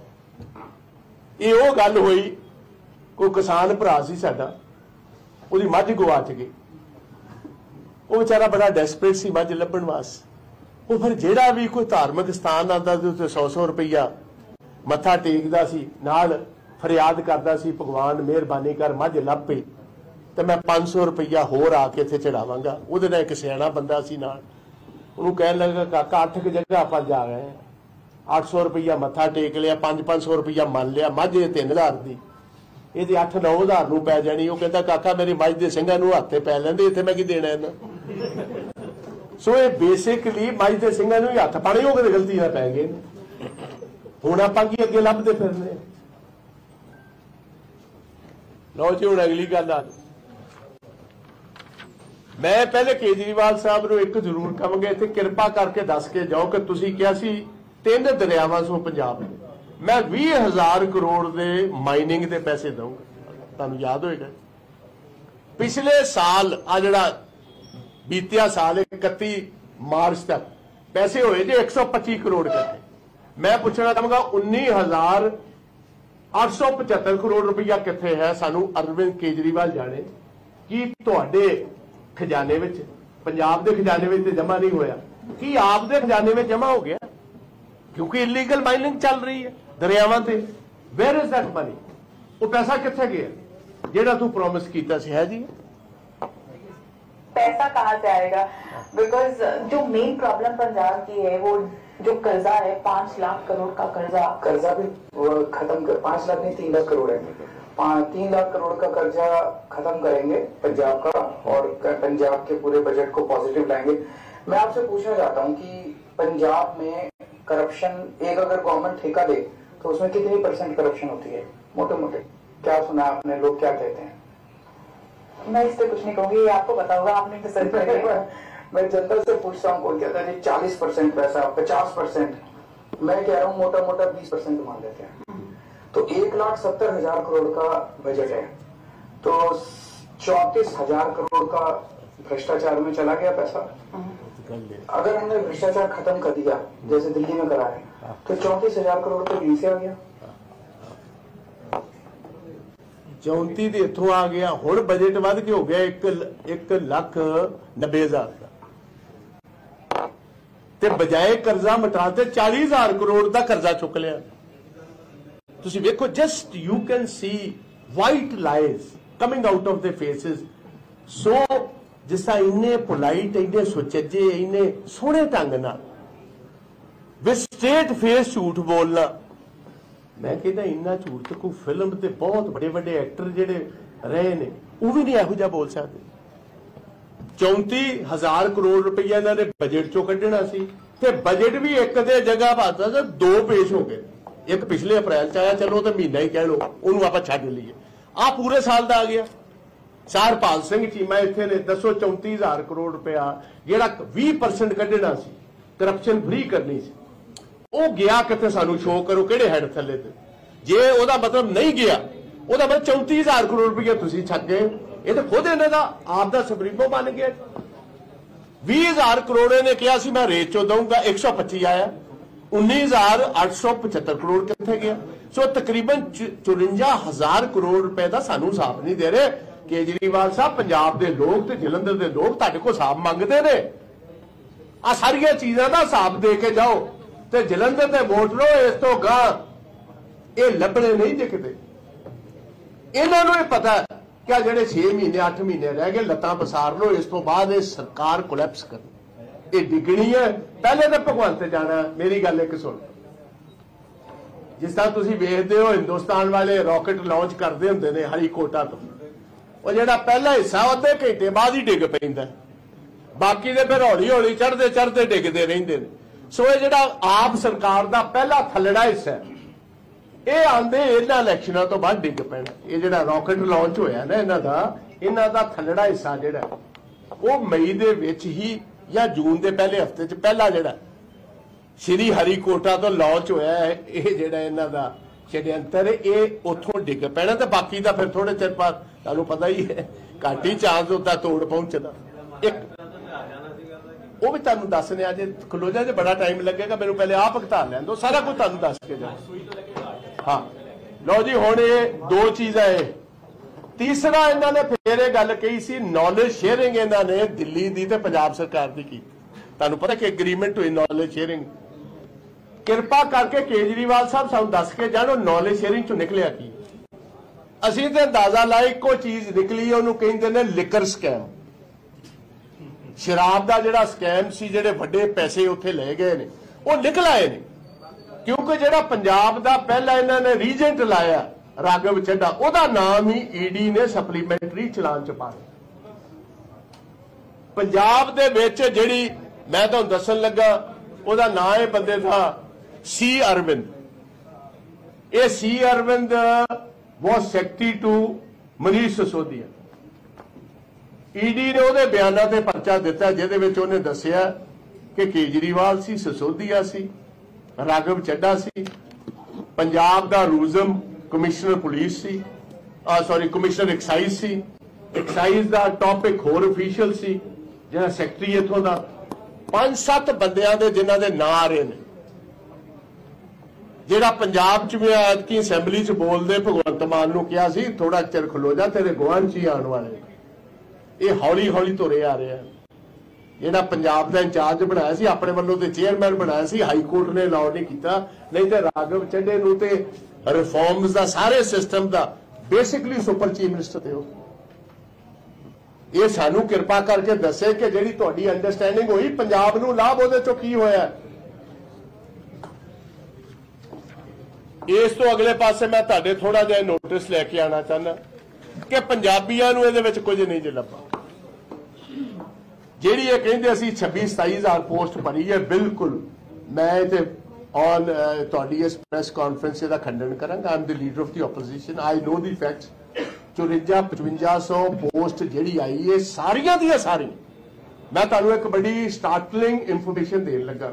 ये वो गल हुई, कोई किसान भरा सी साडा, उहदी मझ गवाच गई, वो बेचारा बड़ा डेस्परेट सी मझ लभण वास्ते। वो फिर जिहड़ा भी कोई धार्मिक स्थान आंदा सी उत्थे सौ सौ रुपया मत्था टेकदा सी, नाल फरियाद करदा सी भगवान मेहरबानी कर मझ लभ पई ते मैं पांच सौ रुपया होर आके इत्थे चढ़ावांगा। उहदे नाल इक सियाणा बंदा सी नाल, उहनूं कहण लगा काका अठ क जगह आपां जा गए हैं, अठ सौ रुपया मत्था टेक लिया, पांच पांच सौ रुपया मन लिया, मझ तीन हज़ार दी ਇਹਦੀ ਅੱਠ नौ हज़ार ਨੂੰ ਪੈ ਜਾਣੀ। ਉਹ ਕਹਿੰਦਾ ਕਾਕਾ ਮੇਰੀ ਮੱਝ ਦੇ ਸਿੰਘਾਂ ਨੂੰ ਹੱਥੇ ਪੈ ਲੈਂਦੇ, ਇੱਥੇ ਮੈਂ ਕੀ ਦੇਣਾ ਇਹਨਾਂ। ਸੋ ਇਹ ਬੇਸਿਕਲੀ ਮੱਝ ਦੇ ਸਿੰਘਾਂ ਨੂੰ ਹੀ ਹੱਥ ਪਾਣੇ, ਉਹ ਕਿਤੇ ਗਲਤੀ ਨਾਲ ਪੈ ਗਏ। ਹੁਣ ਆਪਾਂ ਕੀ ਅੱਗੇ ਲੱਭਦੇ ਫਿਰਨੇ। ਲਓ ਜੀ ਹੁਣ ਅਗਲੀ ਗੱਲ ਆ। ਮੈਂ ਪਹਿਲੇ ਕੇਜਰੀਵਾਲ ਸਾਹਿਬ ਨੂੰ ਇੱਕ ਜ਼ਰੂਰ ਕਹਾਂਗਾ, ਇੱਥੇ ਕਿਰਪਾ ਕਰਕੇ ਦੱਸ ਕੇ ਜਾਓ ਕਿ ਤੁਸੀਂ ਕਿਹਾ ਸੀ ਤਿੰਨ ਦਰਿਆਵਾਂ ਸੋ ਪੰਜਾਬ, मैं भी हजार करोड़ दे माइनिंग दे पैसे दूंगा। तुहानूं याद होएगा पिछले साल आ जिहड़ा बीतिया साल इकत्ती मार्च तक पैसे होए जे एक सौ पच्ची करोड़ इकट्ठे। मैं पूछना चाहांगा उन्नी हजार अठ सौ पचहत्तर करोड़ रुपया कित्थे है सानू अरविंद केजरीवाल जाने कि तुहाडे खजाने विच पंजाब दे खजाने विच जमा नहीं होया कि आप दे खजाने में जमा हो गया क्योंकि इलीगल माइनिंग चल रही है दरियावां ते। Where is that money? वो पैसा कित्थे गया जेड़ा तू प्रॉमिस कीता सी? है जी पैसा कहाँ से आएगा? बिकॉज जो मेन प्रॉब्लम पंजाब की है वो जो कर्जा है पांच लाख करोड़ का कर्जा कर्जा भी खत्म कर पांच लाख नहीं तीन लाख करोड़ है तीन लाख करोड़ का कर्जा खत्म करेंगे पंजाब का और पंजाब के पूरे बजट को पॉजिटिव लाएंगे। मैं आपसे पूछना चाहता हूं कि पंजाब में करप्शन एक अगर गवर्नमेंट ठेका दे तो उसमें कितनी परसेंट करप्शन होती है मोटे मोटे? क्या सुना आपने, लोग क्या कहते हैं? मैं इस पे कुछ नहीं कहूंगी, ये आपको पता होगा, आपने डिसाइड किया। मैं जनता से पूछता हूँ, कोई कहता है चालीस परसेंट पैसा, पचास परसेंट, मैं कह रहा हूँ मोटा मोटा बीस परसेंट मान लेते हैं। तो एक लाख सत्तर हजार करोड़ का बजट है, तो चौंतीस हजार करोड़ का भ्रष्टाचार में चला गया पैसा। अगर हमने भ्रष्टाचार खत्म कर दिया जैसे दिल्ली में करा है तो चौंतीस हजार करोड़ तो यहीं से आ गया। चौंती तो इथों आ गया, हुण बजट वध के हो गया एक एक लख नब्बे हजार का, ते बजाए कर्जा मटाते चालीस हजार करोड़ का कर्जा चुक लिया। तुसीं वेखो, just you can see white lies coming out of the faces. सो जिस तरह इन्ने पोलाइट, इन्ने सुचज्जे, इन्ने सोहणे ढंग नाल विद स्ट्रेट फेस झूठ बोलना, मैं कहता इन्ना झूठ तो कोई फिल्म ते बहुत बड़े बड़े एक्टर जेडे रहे ने वो भी नहीं इहो जिहा बोल सकते। चौंती हजार करोड़ रुपया इन्होंने बजट चो कढ़ना सी, ते बजट भी एक दे जगह भाता से दो पेश हो गए। एक पिछले अप्रैल च आया, चलो तो महीना ही कह लो, उन्होंने आप छड्ड लीए। आ पूरे साल का आ गया। सरपाल सिंह चीमा इत्थे ने दसो चौंती हजार करोड़ रुपया जेड़ा बीस परसेंट कढ़ना सी, करप्शन फ्री करनी सी, वो गया कितने? सानू शो करो किहड़े हैड थले ते। जे ओदा मतलब नहीं गया, ओदा मतलब चौंती हजार करोड़ रुपया तुसीं छक गए। ये तो खुद इन्हां दा आप दा सुप्रीमो बन गया। बीस हजार करोड़ ने कहा सी मैं रेट चो दूंगा, एक सौ पच्ची आया। उन्नीस हजार अठ सौ पचहत्तर करोड़ कितने गया? सो तकरीबन चुरंजा हजार करोड़ रुपए का सानू हिसाब नहीं दे रहे। केजरीवाल साहब, पंजाब के लोग ते जलंधर के लोग तुहाडे कोल हिसाब मंगते ने। आ सारिया चीज़ों का हिसाब दे के जाओ ते जलंधर ते वोट लो। इस तो गां ये लभने नहीं दिखते। इन्होंने पता है क्या जेडे छे महीने अठ महीने रह गए लत्तां पसार लो, इस तो बाद ये सरकार कोलैप्स कर ये डिगनी है। पहले तो भगवंत जाना। मेरी गल एक सुन, जिस तरह तुसीं वेखदे हो हिंदुस्तान वाले रॉकेट लॉन्च करते हुंदे ने हरीकोटा तो, वो जेड़ा पहला हिस्सा अद्धे घंटे बाद ही डिग पैंदा, बाकी दे फिर हौली हौली चढ़ते चढ़ते डिगदे रहिंदे ने। सो ये जेड़ा आप सरकार का पहला थल्लड़ा हिस्सा है, ये आंदे इन्हां इलैक्शनां तो बाद डिग पैना। ये जेड़ा रॉकेट लॉन्च होया ना इन्हां दा, इन्हां दा थल्लड़ा हिस्सा जेड़ा वो मई दे विच ही या जून के पहले हफ्ते च पहला जेड़ा श्री हरीकोटा तो लॉन्च होया है, ये जेड़ा इन्हां दा षड्यंत्र ये उथों डिग पैना। तो बाकी का फिर थोड़े चिर बाद तुहानूं पता ही है घट ही चांस होता तोड़ पहुंचदा। एक वो भी तुहानूं दसने आ, जे खलो जा जे बड़ा टाइम लगेगा, मैनूं पहले आप भुगता लैण दो, सारा कुछ तुहानूं दस के जा। हाँ लो जी, हुण ये दो चीज़ां है। तीसरा इन्होंने फिर ये गल कही सी, नॉलेज शेयरिंग इन्होंने दिल्ली की ते पंजाब सरकार की की। तुहानूं पता कि एग्रीमेंट हुई नॉलेज शेयरिंग। किरपा करके केजरीवाल साहब सानूं दस के जाणो नॉलेज शेयरिंग चों निकलिया की। असीं ते अंदाजा लाया इक्को चीज निकली, उहनूं कहिंदे ने लिकर स्कैम। शराब का जिहड़ा स्कैम सी, जिहड़े वड्डे पैसे उत्थे ले गए ने वो निकल आए ने, क्योंकि जिहड़ा पंजाब का पहला इन्होंने रीजेंट लाया राघव चड्ढा, ओदा नाम ही ईडी ने सप्लीमेंटरी चलान च पा दिया। पंजाब दे विच जिहड़ी मैं तुहानूं दस्सण लगा, ओदा नाम है बंदे दा सी अरविंद। ये सी Arvind was secretary to Manish Sisodia. ED ने ਉਹਦੇ ਬਿਆਨਾਂ ਤੇ ਪਰਚਾ ਦਿੱਤਾ, ਜਿਹਦੇ ਵਿੱਚ ਉਹਨੇ ਦੱਸਿਆ ਕਿ ਕੇਜਰੀਵਾਲ ਸੀ, ਸਿਸੋਦੀਆ ਸੀ, ਰਾਘਵ ਚੱਡਾ ਸੀ, ਪੰਜਾਬ ਦਾ ਰੂਜ਼ਮ ਕਮਿਸ਼ਨਰ ਪੁਲਿਸ ਸੀ, ਆ ਸੌਰੀ ਕਮਿਸ਼ਨਰ ਐਕਸਾਈਜ਼ ਸੀ, ਐਕਸਾਈਜ਼ ਦਾ ਟੌਪ ਇੱਕ ਹੋਰ ਅਫੀਸ਼ੀਅਲ ਸੀ ਜਿਹੜਾ ਸੈਕਟਰੀ ਇੱਥੋਂ ਦਾ, ਪੰਜ ਸੱਤ ਬੰਦਿਆਂ ਦੇ ਜਿਨ੍ਹਾਂ ਦੇ ਨਾਂ ਆ ਰਹੇ ਨੇ। ਜਿਹੜਾ ਪੰਜਾਬ ਚ ਵੀ ਐਤਕੀ ਅਸੈਂਬਲੀ ਚ ਬੋਲਦੇ ਭਗਵੰਤ ਮਾਨ ਨੂੰ ਕਿਹਾ ਸੀ ਥੋੜਾ ਚਿਰ ਖਲੋ ਜਾ ਤੇਰੇ ਗੁਆਂਢ ਚ ਹੀ ਆਉਣ ਵਾਲੇ, ਇਹ ਹੌਲੀ ਹੌਲੀ ਤੁਰੇ ਆ ਰਹੇ ਆ। ਜਿਹੜਾ ਪੰਜਾਬ ਦਾ ਇੰਚਾਰਜ ਬਣਾਇਆ ਸੀ ਆਪਣੇ ਵੱਲੋਂ ਤੇ ਚੇਅਰਮੈਨ ਬਣਾਇਆ ਸੀ, ਹਾਈ ਕੋਰਟ ਨੇ ਅਲਾਉ ਨਹੀਂ ਕੀਤਾ, ਨਹੀਂ ਤੇ ਰਾਘਵ ਚੱਡੇ ਨੂੰ ਤੇ ਰਿਫਾਰਮਸ ਦਾ ਸਾਰੇ ਸਿਸਟਮ ਦਾ ਬੇਸਿਕਲੀ ਸੁਪਰ ਚੀਫ ਮਿਨਿਸਟਰ ਤੇ ਹੋ। ਇਹ ਸਾਨੂੰ ਕਿਰਪਾ ਕਰਕੇ ਦੱਸੇ ਕਿ ਜਿਹੜੀ ਤੁਹਾਡੀ ਅੰਡਰਸਟੈਂਡਿੰਗ ਹੋਈ ਪੰਜਾਬ ਨੂੰ ਲਾਭ ਉਹਦੇ ਚੋਂ ਕੀ ਹੋਇਆ। ਇਸ ਤੋਂ ਅਗਲੇ ਪਾਸੇ ਮੈਂ ਤੁਹਾਡੇ ਥੋੜਾ ਜਿਹਾ ਨੋਟਿਸ ਲੈ ਕੇ ਆਣਾ ਚਾਹੁੰਦਾ ਕਿ ਪੰਜਾਬੀਆਂ ਨੂੰ ਇਹਦੇ ਵਿੱਚ ਕੁਝ ਨਹੀਂ ਜੇ ਲੱਭਾ। ਜਿਹੜੀ ਇਹ ਕਹਿੰਦੇ ਅਸੀਂ ਛੱਬੀ ਸਤਾਈ ਹਜ਼ਾਰ ਪੋਸਟ ਭਰੀ ਹੈ, ਬਿਲਕੁਲ ਮੈਂ ਤੇ ਔਨ ਤੁਹਾਡੀ ਇਸ ਪ੍ਰੈਸ ਕਾਨਫਰੰਸ ਦਾ ਖੰਡਨ ਕਰਾਂਗਾ। I am the leader of the opposition, I know the facts. ਚੁਰੰਜਾ ਪਚਵੰਜਾ ਸੌ ਪੋਸਟ ਜਿਹੜੀ ਆਈ ਹੈ ਸਾਰੀਆਂ ਦੀਆਂ ਸਾਰੀਆਂ, ਮੈਂ ਤੁਹਾਨੂੰ ਇੱਕ ਬੜੀ ਸਟਾਰਟਲਿੰਗ ਇਨਫੋਰਮੇਸ਼ਨ ਦੇਣ ਲੱਗਾ,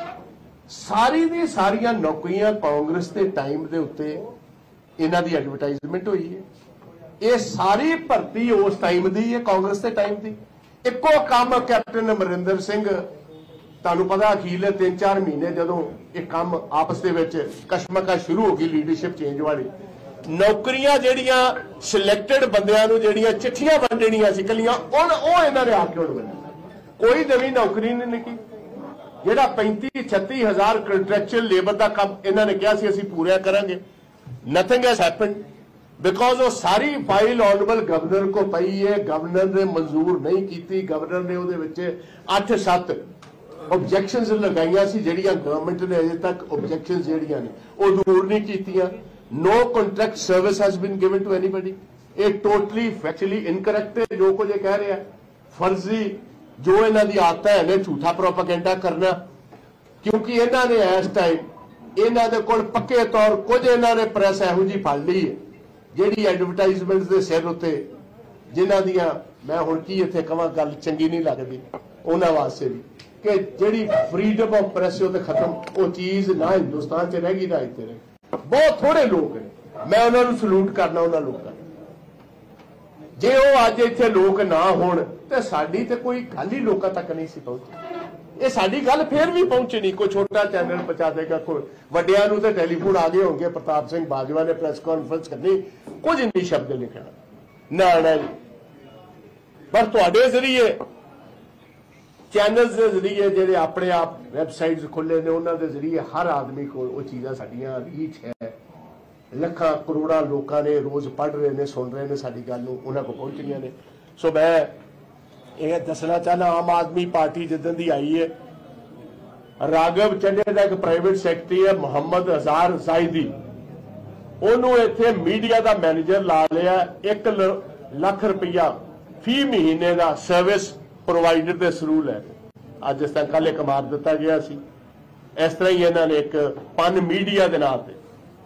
ਸਾਰੀ ਦੀ ਸਾਰੀਆਂ ਨੌਕਰੀਆਂ ਕਾਂਗਰਸ ਦੇ ਟਾਈਮ ਦੇ ਉੱਤੇ ਇਹਨਾਂ ਦੀ ਐਡਵਰਟਾਈਜ਼ਮੈਂਟ ਹੋਈ ਹੈ। ਇਹ ਸਾਰੀ ਭਰਤੀ ਉਸ ਟਾਈਮ ਦੀ ਹੈ, ਕਾਂਗਰਸ ਦੇ ਟਾਈਮ ਦੀ। ਇੱਕੋ ਕੰਮ ਕੈਪਟਨ ਅਮਰਿੰਦਰ ਸਿੰਘ, ਤੁਹਾਨੂੰ ਪਤਾ ਅਖੀਰਲੇ ਤਿੰਨ ਚਾਰ ਮਹੀਨੇ ਜਦੋਂ ਇਹ ਕੰਮ ਆਪਸ ਦੇ ਵਿੱਚ ਕਸ਼ਮਕਸ਼ ਸ਼ੁਰੂ ਹੋ ਗਈ ਲੀਡਰਸ਼ਿਪ ਚੇਂਜ ਵਾਲੀ, ਨੌਕਰੀਆਂ ਜਿਹੜੀਆਂ ਸਿਲੈਕਟਡ ਬੰਦਿਆਂ ਨੂੰ ਜਿਹੜੀਆਂ ਚਿੱਠੀਆਂ ਵੰਡਣੀਆਂ ਸੀ ਕੱਲੀਆਂ, ਉਹ ਉਹ ਇਹਨਾਂ ਨੇ ਆ ਕੇ ਹੁਣ ਵੰਡੀ। ਕੋਈ ਨਵੀਂ ਨੌਕਰੀ ਨਹੀਂ ਨਿਕਲੀ। ਜਿਹੜਾ ਪੈਂਤੀ ਛੱਤੀ ਹਜ਼ਾਰ ਕੰਟਰੈਕਚੁਅਲ ਲੇਬਰ ਦਾ ਕੰਮ ਇਹਨਾਂ ਨੇ ਕਿਹਾ ਸੀ ਅਸੀਂ ਪੂਰਾ ਕਰਾਂਗੇ, ਨਥਿੰਗ ਹੈਜ਼ ਹੈਪਨਡ ਬਿਕੋਜ਼ ਉਹ ਸਾਰੀ ਫਾਈਲ ਆਨਰੇਬਲ ਗਵਰਨਰ ਕੋ ਪਈ ਹੈ, ਗਵਰਨਰ ਨੇ ਮਨਜ਼ੂਰ ਨਹੀਂ ਕੀਤੀ। ਗਵਰਨਰ ਨੇ ਉਹਦੇ ਵਿੱਚ ਅੱਠ ਸੱਤ ਆਬਜੈਕਸ਼ਨਸ ਲਗਾਈਆਂ ਸੀ ਜਿਹੜੀਆਂ ਗਵਰਨਮੈਂਟ ਨੇ ਅਜੇ ਤੱਕ ਆਬਜੈਕਸ਼ਨਸ ਜਿਹੜੀਆਂ ਨੇ ਉਹ ਦੂਰ ਨਹੀਂ ਕੀਤੀਆਂ। No contract service has been given to anybody. ਇਹ ਟੋਟਲੀ ਫੈਕਚੁਅਲੀ ਇਨਕਰੈਕਟ ਹੈ ਜੋ ਕੁਝ ਇਹ ਕਹਿ ਰਿਹਾ, ਫਰਜ਼ੀ ਜੋ ਇਹਨਾਂ ਦੀ ਆਦਤ ਹੈ ਨੇ ਝੂਠਾ ਪ੍ਰੋਪੇਗੈਂਡਾ ਕਰਨਾ। ਕਿਉਂਕਿ ਇਹਨਾਂ ਨੇ ਇਸ ਟਾਈਮ ਇਹਨਾਂ ਦੇ ਕੋਲ ਪੱਕੇ ਤੌਰ ਕੁਝ ਇਹਨਾਂ ਨੇ ਪ੍ਰੈਸ ਇਹੋ ਜਿਹੀ ਫੜ ਲਈ ਹੈ ਜਿਹੜੀ ਐਡਵਰਟਾਈਜ਼ਮੈਂਟਸ ਦੇ ਸਿਰ ਉੱਤੇ, ਜਿਨ੍ਹਾਂ ਦੀਆਂ ਮੈਂ ਹੁਣ ਕੀ ਇੱਥੇ ਕਹਾਂ ਗੱਲ ਚੰਗੀ ਨਹੀਂ ਲੱਗਦੀ ਉਹਨਾਂ ਵਾਸਤੇ ਵੀ, ਕਿ ਜਿਹੜੀ ਫਰੀडम ਆਫ ਪ੍ਰੈਸ ਉਹ ਤੇ ਖਤਮ, ਉਹ ਚੀਜ਼ ਨਾ ਹਿੰਦੁਸਤਾਨ 'ਚ ਰਹਿ ਗਈ ਨਾ ਇੱਥੇ ਰਹਿ। ਬਹੁਤ ਥੋੜੇ ਲੋਕ ਨੇ, ਮੈਂ ਉਹਨਾਂ ਨੂੰ ਸਲੂਟ ਕਰਨਾ ਉਹਨਾਂ ਲੋਕਾਂ ਨੂੰ। ਜੇ ਉਹ ਅੱਜ ਇੱਥੇ ਲੋਕ ਨਾ ਹੋਣ ਤੇ ਸਾਡੀ ਤੇ ਕੋਈ ਗੱਲ ਹੀ ਲੋਕਾਂ ਤੱਕ ਨਹੀਂ ਸੀ ਪਹੁੰਚੀ। ਇਹ ਸਾਡੀ ਗੱਲ ਫੇਰ ਵੀ ਪਹੁੰਚਣੀ, ਕੋਈ ਛੋਟਾ ਚੈਨਲ ਪਹੁੰਚਾ ਦੇਗਾ, ਕੋਈ ਵੱਡਿਆਂ ਨੂੰ ਤੇ ਟੈਲੀਫੋਨ ਆ ਗਏ ਹੋਣਗੇ। ਪ੍ਰਤਾਪ ਸਿੰਘ ਬਾਜਵਾ ਨੇ ਪ੍ਰੈਸ ਕਾਨਫਰੰਸ ਕਰਨੀ, ਕੁਝ ਨਹੀਂ ਸ਼ਬਦ ਲਿਖਣਾ ਨਾ ਨਾ ਜੀ। ਪਰ ਤੁਹਾਡੇ ਜ਼ਰੀਏ ਚੈਨਲਸ ਦੇ ਜ਼ਰੀਏ ਜਿਹੜੇ ਆਪਣੇ ਆਪ ਵੈਬਸਾਈਟਸ ਖੁੱਲੇ ਨੇ ਉਹਨਾਂ ਦੇ ਜ਼ਰੀਏ ਹਰ ਆਦਮੀ ਕੋਲ ਉਹ ਚੀਜ਼ਾਂ ਸਾਡੀਆਂ ਰੀਚ ਹੈ। ਲੱਖਾਂ ਕਰੋੜਾਂ ਲੋਕਾਂ ਨੇ ਰੋਜ਼ ਪੜ੍ਹ ਰਹੇ ਨੇ, ਸੁਣ ਰਹੇ ਨੇ ਸਾਡੀ ਗੱਲ ਨੂੰ, ਉਹਨਾਂ ਕੋਲ ਪਹੁੰਚਣੀਆਂ ਨੇ। ਸੋ ਮੈਂ ਇਹ ਦੱਸਣਾ ਚਾਹਨਾ, ਆਮ ਆਦਮੀ ਪਾਰਟੀ ਜਿੱਦਣ ਦੀ ਆਈ ਹੈ, ਰਾਘਵ ਚੱਡੇ ਦਾ ਇੱਕ ਪ੍ਰਾਈਵੇਟ ਸੈਕਟਰੀ ਹੈ ਮੁਹੰਮਦ ਅਜ਼ਹਾਰ ਜ਼ਾਇਦੀ, ਉਹਨੂੰ ਇੱਥੇ ਮੀਡੀਆ ਦਾ ਮੈਨੇਜਰ ਲਾ ਲਿਆ। ਇੱਕ ਲੱਖ ਰੁਪਈਆ ਫੀ ਮਹੀਨੇ ਦਾ ਸਰਵਿਸ ਪ੍ਰੋਵਾਈਡਰ ਦੇ ਥਰੂ ਲੈ ਕੇ ਅੱਜ ਇਸ ਤਰ੍ਹਾਂ ਕੱਲ ਇੱਕ ਮਾਰ ਦਿੱਤਾ ਗਿਆ ਸੀ। ਇਸ ਤਰ੍ਹਾਂ ਹੀ ਇਹਨਾਂ ਨੇ ਇੱਕ ਪਨ ਮੀਡੀਆ ਦੇ ਨਾਂ ਤੇ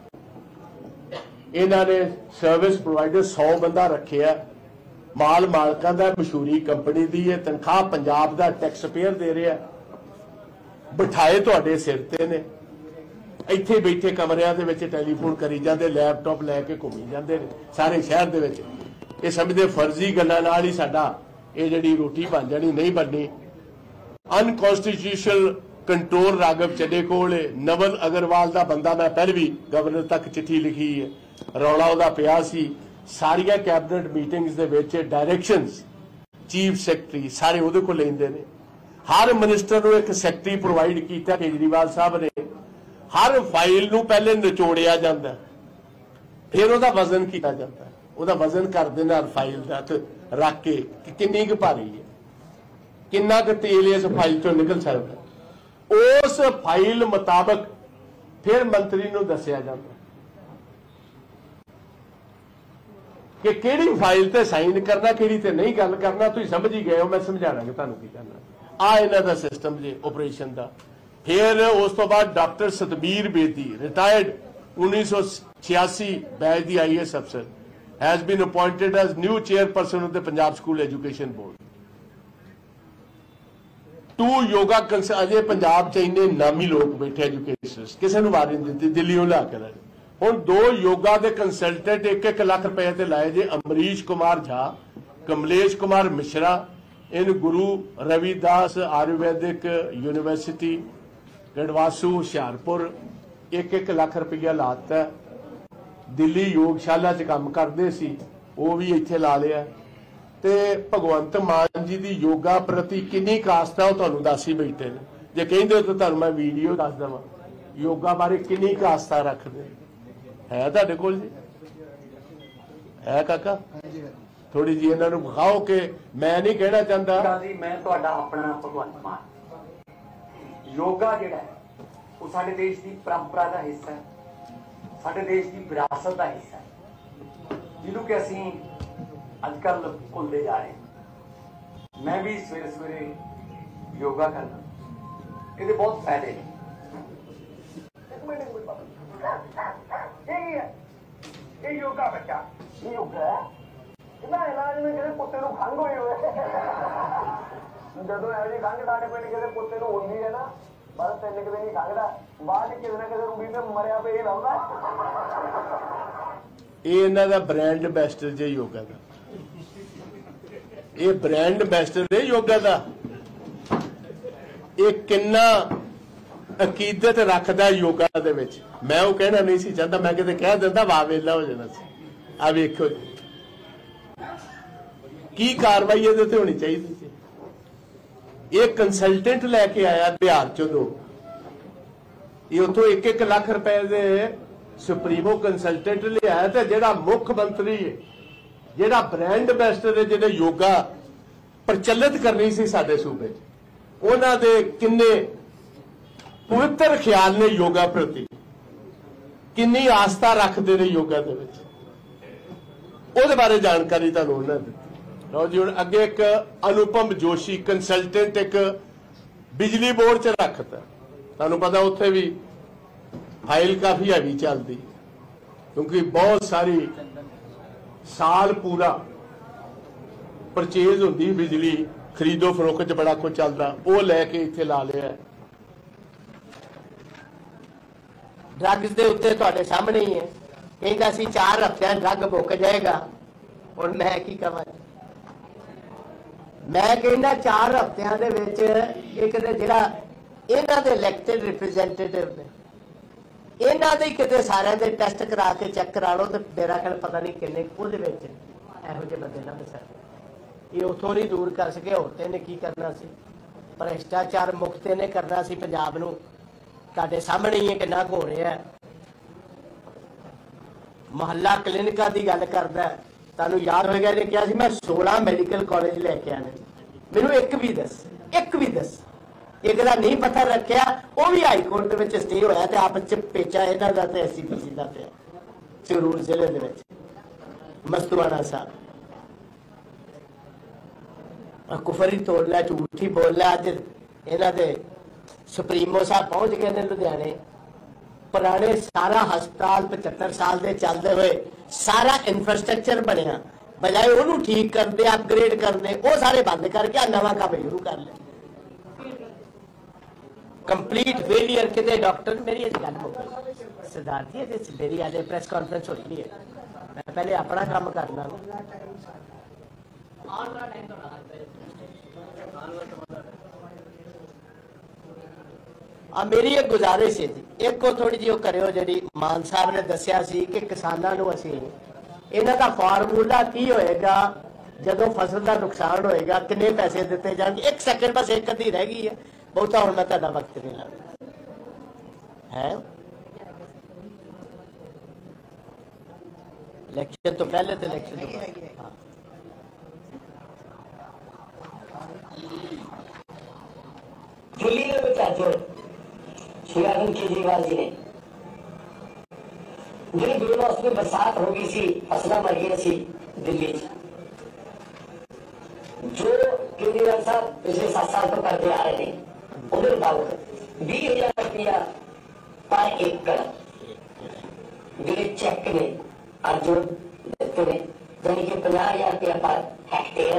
ਇਹਨਾਂ ਨੇ ਸਰਵਿਸ ਪ੍ਰੋਵਾਈਡਰ ਸੌ ਬੰਦਾ ਰੱਖਿਆ। ਮਾਲ ਮਾਲਕਾਂ ਦਾ, ਮਸ਼ਹੂਰੀ ਕੰਪਨੀ ਦੀ ਹੈ, ਤਨਖਾਹ ਪੰਜਾਬ ਦਾ ਟੈਕਸ ਪੇਅਰ ਦੇ ਰਿਹਾ, ਬਿਠਾਏ ਤੁਹਾਡੇ ਸਿਰ ਤੇ ਨੇ। ਇੱਥੇ ਬੈਠੇ ਕਮਰਿਆਂ ਦੇ ਵਿੱਚ ਟੈਲੀਫੋਨ ਕਰੀ ਜਾਂਦੇ, ਲੈਪਟਾਪ ਲੈ ਕੇ ਘੁੰਮੀ ਜਾਂਦੇ ਨੇ ਸਾਰੇ ਸ਼ਹਿਰ ਦੇ ਵਿੱਚ। ਇਹ ਸਮਝਦੇ ਫਰਜ਼ੀ ਗੱਲਾਂ ਨਾਲ ਹੀ ਸਾਡਾ ਇਹ ਜਿਹੜੀ ਰੋਟੀ ਬਣ ਜਾਣੀ, ਨਹੀਂ ਬਣਨੀ। ਅਨਕਨਸਟੀਟਿਊਸ਼ਨਲ ਕੰਟਰੋਲ ਰਾਘਵ ਚੱਡੇ ਕੋਲ। ਨਵਲ ਅਗਰਵਾਲ ਦਾ ਬੰਦਾ, ਮੈਂ ਪਹਿਲੇ ਵੀ ਗਵਰਨਰ ਤੱਕ ਚਿੱਠੀ ਲਿਖੀ ਹੈ, ਰੌਲਾ ਉਹਦਾ ਪਿਆ ਸੀ। ਸਾਰੀਆਂ ਕੈਬਨਿਟ ਮੀਟਿੰਗਸ ਦੇ ਵਿੱਚ ਡਾਇਰੈਕਸ਼ਨਸ ਚੀਫ ਸੈਕਟਰੀ ਸਾਰੇ ਉਹਦੇ ਕੋਲ ਲੈਂਦੇ ਨੇ। ਹਰ ਮਿਨਿਸਟਰ ਨੂੰ ਇੱਕ ਸੈਕਟਰੀ ਪ੍ਰੋਵਾਈਡ ਕੀਤਾ ਕੇਜਰੀਵਾਲ ਸਾਹਿਬ ਨੇ। ਹਰ ਫਾਈਲ ਨੂੰ ਪਹਿਲੇ ਨਿਚੋੜਿਆ ਜਾਂਦਾ, ਫਿਰ ਉਹਦਾ ਵਜ਼ਨ ਕੀਤਾ ਜਾਂਦਾ। ਉਹਦਾ ਵਜ਼ਨ ਕਰਦੇ ਨਾਲ ਫਾਈਲ ਦਾ ਤੇ ਰੱਖ ਕੇ ਕਿ ਕਿੰਨੀ ਕੁ ਭਾਰੀ ਹੈ, ਕਿੰਨਾ ਕੁ ਤੇਲ ਇਸ ਫਾਈਲ ਚੋਂ ਨਿਕਲ ਸਕਦਾ। ਉਸ ਫਾਈਲ ਮੁਤਾਬਕ ਫਿਰ ਮੰਤਰੀ ਨੂੰ ਦੱਸਿਆ ਜਾਂਦਾ ਕਿ ਕਿਹੜੀ ਫਾਈਲ ਤੇ ਸਾਈਨ ਕਰਨਾ, ਕਿਹੜੀ ਤੇ ਨਹੀਂ ਗੱਲ ਕਰਨਾ। ਤੁਸੀਂ ਸਮਝ ਹੀ ਗਏ ਹੋ, ਮੈਂ ਸਮਝਾਣਾਗਾ ਤੁਹਾਨੂੰ ਕੀ ਕਰਨਾ। ਆ ਇਹਨਾਂ ਦਾ ਸਿਸਟਮ ਜੇ ਆਪਰੇਸ਼ਨ ਦਾ। ਫਿਰ ਉਸ ਤੋਂ ਬਾਅਦ ਡਾਕਟਰ ਸਤਬੀਰ ਬੇਦੀ, ਰਿਟਾਇਰਡ ਉੱਨੀ ਸੌ ਛਿਆਸੀ ਬੈਚ ਦੀ ਆਈ ਐਸ ਅਫਸਰ, has been appointed as new chairperson of the Punjab School Education Board. Two yoga ਅਜੇ ਪੰਜਾਬ ਚ ਇੰਨੇ ਨਾਮੀ ਲੋਕ ਬੈਠੇ ਐਜੂਕੇਸ਼ਨਸ, ਕਿਸੇ ਨੂੰ ਵਾਰੀ ਨਹੀਂ ਦਿੱਤੀ, ਦਿੱਲੀੋਂ ਲਿਆ ਕੇ ਲੈ। ਹੁਣ दो योगा के कंसलटेंट एक एक लाख रुपए ते लाए जे Amrish Kumar Jha, Kamlesh Kumar Mishra, in Guru Ravidas Ayurvedic university Gadvasu Hoshiarpur एक एक लाख रुपया लाता। दिल्ली योगशाला च काम करते सी, वो भी इत्थे ला लिया। ते भगवंत मान जी की योगा प्रति किन्नी कास्ट है वो तुहानूं दस ही बैठे ने। जे कहिंदे तो तुहानूं मैं वीडियो दस देवां योगा बारे किन्नी कास्ता रखते है तुहाडे कोल जी है काका? थोड़ी जी इन्हां नूं विखाओ कि मैं नहीं कहना चाहता जी मैं तुहाडा अपना भगवंत मान। योगा जिहड़ा है वो साडे देश की परंपरा का हिस्सा है, साडे देश की विरासत का हिस्सा है, जिन्हों कि असीं अजकल भुलते जा रहे हैं। मैं भी सवेरे सवेरे योगा करना, ये बहुत फायदे हैं। ये योगा बच्चा योगा इन्ना इलाज में किसी कुत्ते को खंघ हुई हो जो यह खंघ डाने पे किसी कुत्ते को होती है ना बस तीन कि दिन ही खंघदा बाद किसी ना किसी रूपी में मरिया पे ये लाउंदा। ये इन्हां दा ब्रांड एंबेसडर जे योगा दा, ये ब्रांड एंबेसडर है योगा दा। ये किन्ना अकीदत रखदा योगा दे विच। मैं वो कहना नहीं सी चाहता, मैं किते कह दिंदा वाह वेला हो जाना सी। आ वेखो की कार्रवाई इहदे ते होनी चाहिए सी। ये कंसलटेंट लैके आया बिहार चो दो, ये उतो एक एक लाख रुपए दे सुप्रीमो कंसलटेंट लिया ते जिहड़ा मुख मंत्री है, जिहड़ा ब्रांड एंबेसडर है, जिहने योगा प्रचलित करनी सी साडे सूबे च, उन्हां दे किन्ने पवित्र ख्याल ने योगा प्रति, किन्नी आस्था रखते ने योगा दे विच, उहदे बारे जानकारी तुहानूं उन्हां ने दित्ती। लो जी हुण अगे एक अनुपम जोशी कंसलटेंट एक बिजली बोर्ड च रखता। तुहानूं पता उत्थे भी फाइल काफी हैवी चलती, क्योंकि बहुत सारी साल पूरा परचेज होंदी बिजली, खरीदो फरोख्त च बड़ा कुछ चलता, वो लैके इत्थे ला लिया। ड्रग्स के उत्ते तुहाडे सामने ही है, कहता सी चार हफ्ते ड्रग मुक जाएगा। और मैं की कहां, मैं कहना चार हफ्तियां दे विच एक ते जिहड़ा इन्हां दे इलैक्टेड रिप्रेजेंटेटिव ने, इन्हां दे किते सारिਆਂ दे टेस्ट करा के चेक करा लो, तो मेरा ख्याल पता नहीं किन्ने ਉਹਦੇ ਵਿੱਚ ਇਹੋ ਜਿਹੇ ਬੰਦੇ ਨਾ ਬਸਾ ये उतों नहीं दूर कर सके। होते ने की करना सी, भ्रष्टाचार मुक्त ने करना सी पंजाब नूं। तुहाडे सामने ही है कितना हो रहा है। मोहल्ला क्लिनिका की गल करदा, तुहानूं याद होएगा इहने कहा सी मैं सोलह मैडिकल कॉलेज लैके आने, मैनूं एक भी दस एक भी दस एक दा नहीं पता रखिया, वो भी हाई कोर्ट में स्टे होया ते आपस च पेचा इन्हां दा ते एस सी पी सी दा पिया संगरूर जिले दे विच। मस्तूआना साहब कुफरी तोड़ लिया, झूठी बोल लिया। अज इन्हां दे सुप्रीमो साहब पहुंच गए ने लुधियाने, पुराने सारा हस्पताल पचहत्तर साल के चलते हुए सारा इंफ्रास्ट्रक्चर बनया, बजाय उन्होंने ठीक करते अपग्रेड करते वो सारे बंद करके नवा काम शुरू कर लिया। कंप्लीट फेलियर कितने डॉक्टर मेरी गल हो गई सरदार जी, मेरी आज प्रेस कॉन्फ्रेंस हो रही है, मैं पहले अपना काम करना। आ मेरी एक गुजारिश है जी, एक को थोड़ी जी करो जी मान साहब ने दसिया सी कि किसानों को असीं इन्हां दा फार्मूला की होएगा जदों फसल का नुकसान होएगा, कितने पैसे दिते जाएंगे। एक सेकंड बस एक अद्धी रह गई है, बहुता हुण मैं तुहाडा वक्त नहीं लगता है। इलेक्शन तो पहले तो इलेक्शन तो पहले हाँ। दिल्ली में कुछ आज अरविंद केजरीवाल जी ने जिहड़ी दो मौसमी बरसात हो गई सी, फसलां मर गई सी दिल्ली, जो केजरीवाल साहब पिछले सात साल तो करते आ रहे हैं, उन्हें मुताबिक बीस हजार रुपया पर एकड़ जिहड़े चेक ने अर्जुन दिते ने, यानी कि पचास हजार रुपया पर हैक्टेयर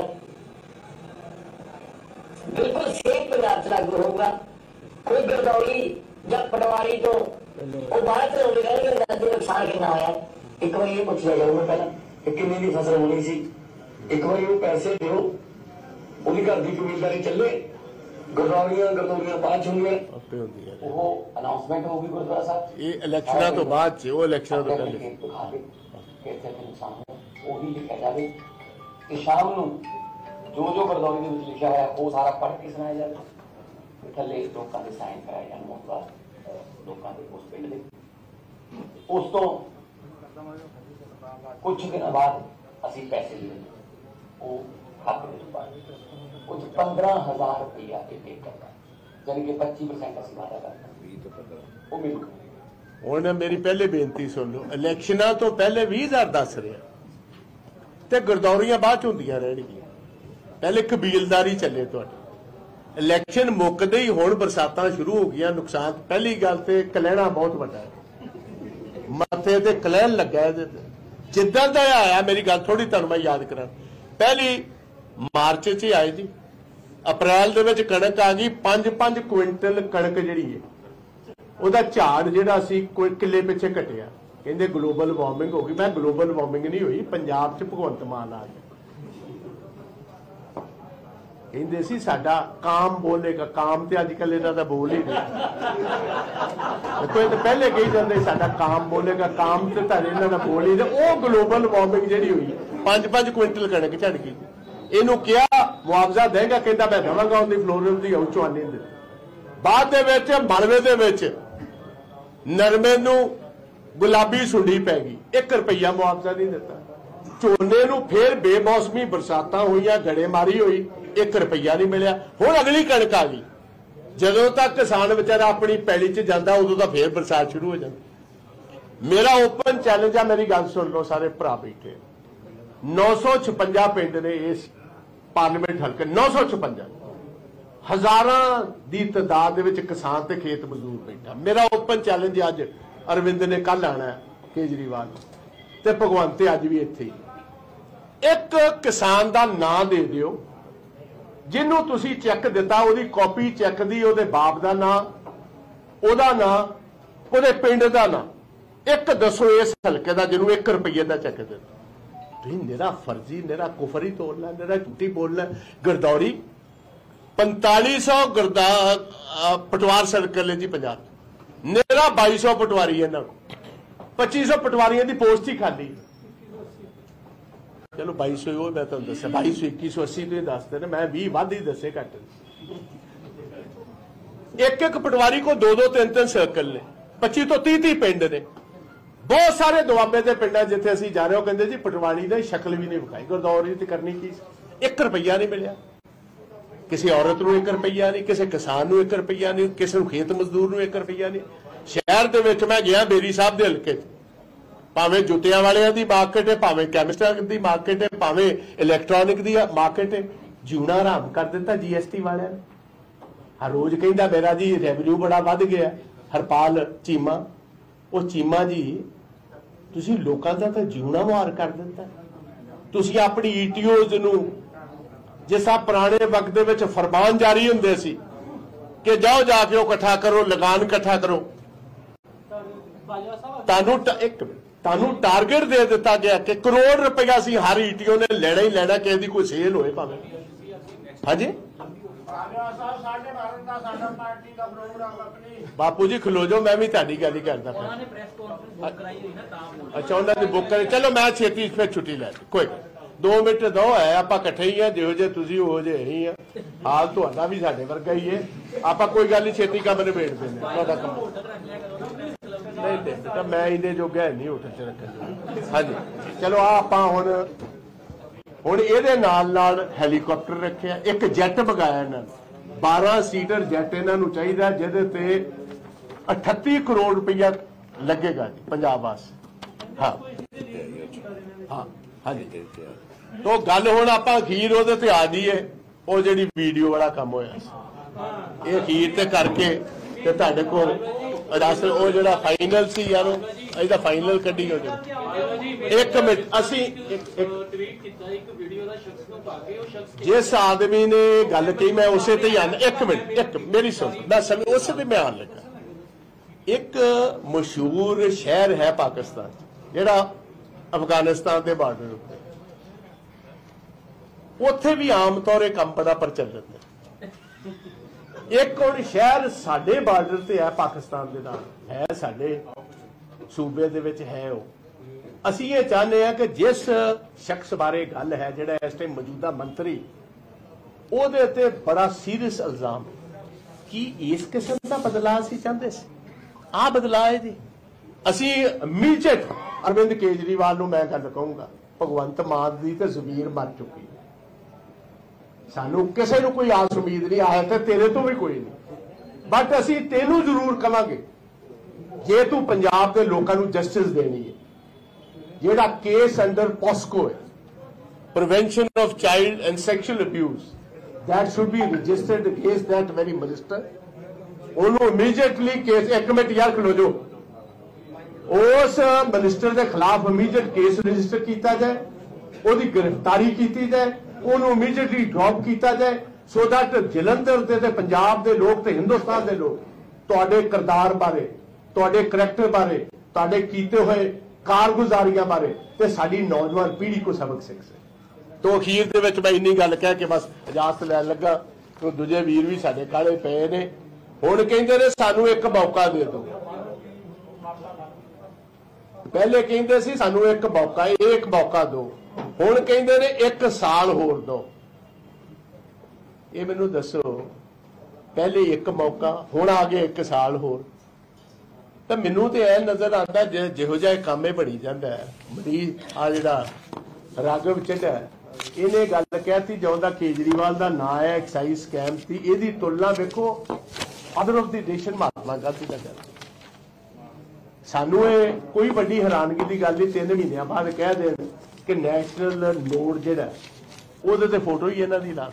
बिल्कुल सेम पंजाब च लागू होगा। कोई गरदौली जब पटवारी तो वो बाहर से होने कहेंगे नदी नुकसान कितना होया एक बार ये पूछ लिया जाऊगा पहला कितनी की फसल होनी सी एक बार वो पैसे दो ਉਹਦੀ ਘਰ ਦੀ ਕਬੀਲਦਾਰੀ ਚੱਲੇ ਗਰਦੌਰੀਆਂ ਗਰਦੌਰੀਆਂ ਬਾਅਦ ਚ ਹੁੰਦੀਆਂ ਆਪੇ ਹੁੰਦੀ ਹੈ ਉਹ ਅਨਾਉਂਸਮੈਂਟ ਹੋਊਗੀ ਗੁਰਦੁਆਰਾ ਸਾਹਿਬ ਇਹ ਇਲੈਕਸ਼ਨਾਂ ਤੋਂ ਬਾਅਦ ਚ ਉਹ ਇਲੈਕਸ਼ਨਾਂ ਤੋਂ ਪਹਿਲੇ ਕਿਤੇ ਨੁਕਸਾਨ ਉਹ ਵੀ ਲਿਖਿਆ ਜਾਵੇ ਕਿ ਸ਼ਾਮ ਨੂੰ ਜੋ ਜੋ ਗਰਦੌਰੀ ਦੇ ਵਿੱਚ ਲਿਖਿਆ ਹੋਇਆ ਉਹ ਸਾਰਾ ਪੜ੍ਹ ਕੇ ਸੁਣਾਇਆ ਜਾਵੇ ਥੱਲੇ ਲੋਕਾਂ ਦੇ ਸਾਈਨ ਕਰਾਏ ਜਾਣ ਮੌਕਾ ਲੋਕਾਂ ਦੇ ਉਸ ਪਿੰਡ ਦੇ ਉਸ ਤੋਂ ਕੁਝ ਦਿਨਾਂ ਬਾਅਦ ਅਸੀਂ ਪੈਸੇ ਦੇ ਉਹ ਖਾਤੇ ਵਿੱਚ ਪਾਏ कुछ पंद्रह हजार रुपया एक एकड़ यानी कि पच्चीस परसेंट असं वादा करता वो मिल ਹੁਣ ਮੇਰੀ ਪਹਿਲੇ ਬੇਨਤੀ ਸੁਣ ਲਓ ਇਲੈਕਸ਼ਨਾਂ ਤੋਂ ਪਹਿਲੇ ਵੀਹ ਹਜ਼ਾਰ ਦੱਸ ਰਿਹਾ ਤੇ ਗਰਦੌਰੀਆਂ ਬਾਅਦ ਚ ਹੁੰਦੀਆਂ ਰਹਿਣਗੀਆਂ ਪਹਿਲੇ ਕਬੀਲਦਾਰੀ ਚੱਲੇ ਤੁਹਾਡੇ ਇਲੈਕਸ਼ਨ ਮੁੱਕਦੇ ਹੀ ਹੁਣ ਬਰਸਾਤਾਂ ਸ਼ੁਰੂ ਹੋ ਗਈਆਂ ਨੁਕਸਾਨ ਪਹਿਲੀ ਗੱਲ ਤੇ ਕਲਹਿਣਾ ਬਹੁਤ ਵੱਡਾ ਹੈ ਮੱਥੇ ਤੇ ਕਲਹਿਣ ਲੱਗਾ ਇਹਦੇ ਤੇ ਜਿੱਦਾਂ ਦਾ ਆਇਆ ਮੇਰੀ ਗੱਲ ਥੋੜੀ ਤੁਹਾਨੂੰ ਮੈਂ ਯਾਦ ਕਰਾਂ ਪਹਿਲੀ ਮਾਰਚ ਚ ਆਏ ਜੀ ਅਪ੍ਰੈਲ ਦੇ ਵਿੱਚ ਕਣਕ ਆ ਗਈ ਪੰਜ ਪੰਜ ਕੁਇੰਟਲ ਕਣਕ ਜਿਹੜੀ ਹੈ ਉਹਦਾ ਝਾੜ ਜਿਹੜਾ ਸੀ ਕੋਈ ਕਿੱਲੇ ਪਿੱਛੇ ਘਟਿਆ ਕਹਿੰਦੇ ਗਲੋਬਲ ਵਾਰਮਿੰਗ ਹੋ ਗਈ ਮੈਂ ਗਲੋਬਲ ਵਾਰਮਿੰਗ ਨਹੀਂ ਹੋਈ ਪੰਜਾਬ 'ਚ ਭਗਵੰਤ ਮਾਨ ਆ ਗਿਆ ਕਹਿੰਦੇ ਸੀ ਸਾਡਾ ਕਾਮ ਬੋਲੇਗਾ ਕਾਮ ਤੇ ਅੱਜ ਕੱਲ ਇਹਨਾਂ ਦਾ ਬੋਲ ਹੀ ਨਹੀਂ ਕੋਈ ਤਾਂ ਪਹਿਲੇ ਕਹੀ ਜਾਂਦੇ ਸਾਡਾ ਕਾਮ ਬੋਲੇਗਾ ਕਾਮ ਤੇ ਤਾਂ ਇਹਨਾਂ ਦਾ ਬੋਲ ਹੀ ਨਹੀਂ ਉਹ ਗਲੋਬਲ ਵਾਰਮਿੰਗ ਜਿਹੜੀ ਹੋਈ ਪੰਜ ਪੰਜ ਕੁਇੰਟਲ ਕਣਕ ਝੜ ਗਈ ਇਹਨੂੰ ਕਿਹਾ ਮੁਆਵਜ਼ਾ ਦੇਗਾ ਕਹਿੰਦਾ ਮੈਂ ਦੇਵਾਂਗਾ ਉਹਦੀ ਫਲੋਰਲ ਦੀ ਆਉ ਚਵਾਨੀ ਦੇ ਬਾਅਦ ਦੇ ਵਿੱਚ ਮਲਵੇ ਦੇ ਵਿੱਚ ਨਰਮੇ ਨੂੰ ਗੁਲਾਬੀ ਸੁੰਡੀ ਪੈ ਗਈ ਇੱਕ ਰੁਪਈਆ ਮੁਆਵਜ਼ਾ ਨਹੀਂ ਦਿੱਤਾ ਝੋਨੇ ਨੂੰ ਫੇਰ ਬੇਮੌਸਮੀ ਬਰਸਾਤਾਂ ਹੋਈਆਂ ਗੜੇਮਾਰੀ ਹੋਈ ਇੱਕ ਰੁਪਈਆ ਨਹੀਂ ਮਿਲਿਆ ਹੁਣ ਅਗਲੀ ਕਣਕ ਆ ਗਈ ਜਦੋਂ ਤੱਕ ਕਿਸਾਨ ਵਿਚਾਰਾ ਆਪਣੀ ਪੈਲੀ 'ਚ ਜਾਂਦਾ ਉਦੋਂ ਤਾਂ ਫੇਰ ਬਰਸਾਤ ਸ਼ੁਰੂ ਹੋ ਜਾਂਦੀ ਮੇਰਾ ਓਪਨ ਚੈਲੰਜ ਆ ਮੇਰੀ ਗੱਲ ਸੁਣ ਲਓ ਸਾਰੇ ਭਰਾ ਬੈਠੇ ਨੌ ਸੌ ਛਪੰਜਾ ਪਿੰਡ ਨੇ ਇਸ ਪਾਰਲੀਮੈਂਟ ਹਲਕੇ ਨੌ ਸੌ ਛਪੰਜਾ ਹਜ਼ਾਰਾਂ ਦੀ ਤਾਦਾਦ ਦੇ ਵਿੱਚ ਕਿਸਾਨ ਤੇ ਖੇਤ ਮਜ਼ਦੂਰ ਬੈਠਾ ਮੇਰਾ ਓਪਨ ਚੈਲੰਜ ਅੱਜ ਅਰਵਿੰਦ ਨੇ ਕੱਲ ਆਣਾ ਕੇਜਰੀਵਾਲ ਤੇ ਭਗਵੰਤ ਤੇ ਅੱਜ ਵੀ ਇੱਥੇ ਇੱਕ ਕਿਸਾਨ ਦਾ ਨਾਂ ਦੇ ਦਿਓ ਜਿਹਨੂੰ ਤੁਸੀਂ ਚੈੱਕ ਦਿੱਤਾ ਉਹਦੀ ਕਾਪੀ ਚੈੱਕ ਦੀ ਉਹਦੇ ਬਾਪ ਦਾ ਨਾਂ ਉਹਦਾ ਨਾਂ ਉਹਦੇ ਪਿੰਡ ਦਾ ਨਾਂ ਇੱਕ ਦੱਸੋ ਇਸ ਹਲਕੇ ਦਾ ਜਿਹਨੂੰ ਇੱਕ ਰੁਪਈਏ ਦਾ ਚੈੱਕ ਦਿੱਤਾ निरा फर्जी निरा कुफरी तोड़ना निरा झूठी बोलना गरदौरी पैंताली सौ गरदा पटवार सर्कल है जी पंजाब निरा बाई सौ पटवारी है इन्होंने पच्ची सौ पटवारियों की पोस्ट ही खाली चलो बाई सौ मैं तुम दस बाई सौ इक्की सौ अस्सी तो ही दसते ने मैं भी वध ही दसे घट एक एक पटवारी को दो दो तीन तीन सर्कल ने पच्ची तो तीह तीह पिंड ने बहुत सारे दुआबे के पिंड जिथे असीं जा रहे हो कहते जी पटवारी ने शक्ल भी नहीं विखाई गरदौरी तो करनी की एक रुपया नहीं मिलिया किसी औरत को एक रुपया नहीं किसी किसान को एक रुपया नहीं किसी खेत मजदूर को एक रुपया नहीं शहर के विच मैं गया बेरी साहब के हल्के भावें जुत्तियां वालियां दी मार्केट है भावें कैमिस्टां दी मार्केट है भावें इलैक्ट्रॉनिक दी मार्केट है जीना हराम कर दिता जी एस टी वालियां ने हर रोज कहता मेरा जी रेवन्यू बड़ा वध गया हरपाल चीमा वो चीमा जी ਤੁਸੀਂ ਲੋਕਾਂ ਦਾ ਤਾਂ ਜਿਉਣਾ ਮਾਰ ਕਰ ਦਿੱਤਾ ਤੁਸੀਂ ਆਪਣੀ ਈਟੀਓਜ਼ ਨੂੰ ਜਿਸਾ ਪੁਰਾਣੇ ਵਕਤ ਦੇ ਵਿੱਚ ਫਰਮਾਨ ਜਾਰੀ ਹੁੰਦੇ ਸੀ ਕਿ ਜਾਓ ਜਾ ਕੇ ਉਹ ਇਕੱਠਾ ਕਰੋ ਲਗਾਨ ਇਕੱਠਾ ਕਰੋ ਤੁਹਾਨੂੰ ਇੱਕ ਤੁਹਾਨੂੰ ਟਾਰਗੇਟ ਦੇ ਦਿੱਤਾ ਗਿਆ ਕਿ ਕਰੋੜ ਰੁਪਇਆ ਸੀ ਹਰ ਈਟੀਓ ਨੇ ਲੈਣਾ ਹੀ ਲੈਣਾ ਕਿਸੇ ਦੀ ਕੋਈ ਸੇਲ ਹੋਏ ਭਾਵੇਂ ਹਾਂਜੀ बापू जी खलो जाओ मैं भी ताड़ी गल ही करदा अच्छा उन्होंने बुक करे चलो मैं छेती फिर छुट्टी लै कोई दो मिनट दो है आप इकट्ठे ही है जो जे तुसी हो जे ही है हाल तुहाडा भी साडे वर्गा ही है आप कोई गल नहीं छेती काम निबेड़ देंगे तुहाडा काम नहीं बेटा मैं इहदे जोगा नहीं होटल च रखन हाँ जी चलो आप हुण हुण इहदे नाल नाल हैलीकॉप्टर रखे एक जैट मंगाया इन्हां ने बारह सीटर जैट इन्हों चाहिए जिहदे अठत्ती करोड़ रुपया लगेगा जी पंजाब वास्ते हाँ हाँ हाँ जी तो गल हुण आपां अखीर उहदे ते आ जाइए वो जिहड़ी वीडियो वाला काम होया ये अखीर ते करके ते तुहाडे कोल दस वो जिहड़ा फाइनल सी यार ਇਹਦਾ फाइनल कड्डी हो जाए एक मिनट असी जिस आदमी ने गल कही मैं उसे ते ही आना एक मिनट एक मेरी सुन मैं समय उसे ते मैं आन लगा एक मशहूर शहर है पाकिस्तान जिहड़ा अफगानिस्तान के बार्डर उत्ते, उत्थे भी आम तौर काम बड़ा प्रचलित है। एक हुण शहर साडे बार्डर ते है पाकिस्तान दे नाल है, साडे सूबे दे विच है। वो असीं ये चाहते हैं कि जिस शख्स बारे गल है जिहड़ा इस टाइम मौजूदा मंत्री, ਉਹਦੇ ਤੇ बड़ा सीरियस इल्जाम कि इस किस्म का बदलाव असीं चाहते सी, आ बदलाव है जी। असीं इमीडिएट अरविंद केजरीवाल नूं मैं गल कहूँगा, भगवंत मान दी ते ज़मीर मर चुकी, सानू किसी नूं कोई आस उम्मीद नहीं, आया तो तेरे तो भी कोई नहीं, बट असीं तेनू जरूर कहांगे जे तू पंजाब के लोगों नूं जस्टिस देनी है। जिहड़ा केस अंडर पॉस्को है, prevention of child and sexual abuse, that should be registered against that very minister. ਉਹਨੂੰ immediately केस, एक मिनट यार खलो जो, उस मिनिस्टर के खिलाफ immediate केस रजिस्टर किया जाए, ਉਹਦੀ गिरफ्तारी की जाए, ਉਹਨੂੰ immediately ड्रॉप किया जाए, so that जलंधर ਦੇ ਤੇ ਪੰਜਾਬ ਦੇ ਲੋਕ ਤੇ ਹਿੰਦੁਸਤਾਨ ਦੇ ਲੋਕ ਤੁਹਾਡੇ ਕਿਰਦਾਰ ਬਾਰੇ, ਤੁਹਾਡੇ ਕਰੈਕਟਰ ਬਾਰੇ, ਤੁਹਾਡੇ ਕੀਤੇ ਹੋਏ ਕਾਰਗੁਜ਼ਾਰੀਆਂ ਬਾਰੇ ਤੇ ਸਾਡੀ ਨੌਜਵਾਨ ਪੀੜ੍ਹੀ को सबक सीख सके। तो अखीर दे विच मैं इन्नी गल कह के बस इजाजत लैन लगा। तो दूजे वीर भी साडे काले पे ने, हुण कहिंदे ने सानू एक मौका दे दो। पहले कहिंदे सी सानू एक मौका, एक मौका दो, हुण कहिंदे ने एक साल होर दो। ये मैनू दसो, पहले एक मौका, हुण आ गया एक साल होर। तो मैनू तो यह नजर आता जिहो जिहा काम बनी जाता है। मरीज आ जिहड़ा राघव चड्ढा इन्हें गल कहती जिदा केजरीवाल का ना है एक्साइज स्कैम थी, यदी तुलना देखो father of the nation Mahatma Gandhi का कर। सानू ये कोई बड़ी हैरानगी की गल नहीं, तीन महीनों बाद कह दें कि नैशनल नोट जिहड़ा उहदे ते फोटो ही इन्हां दी ला।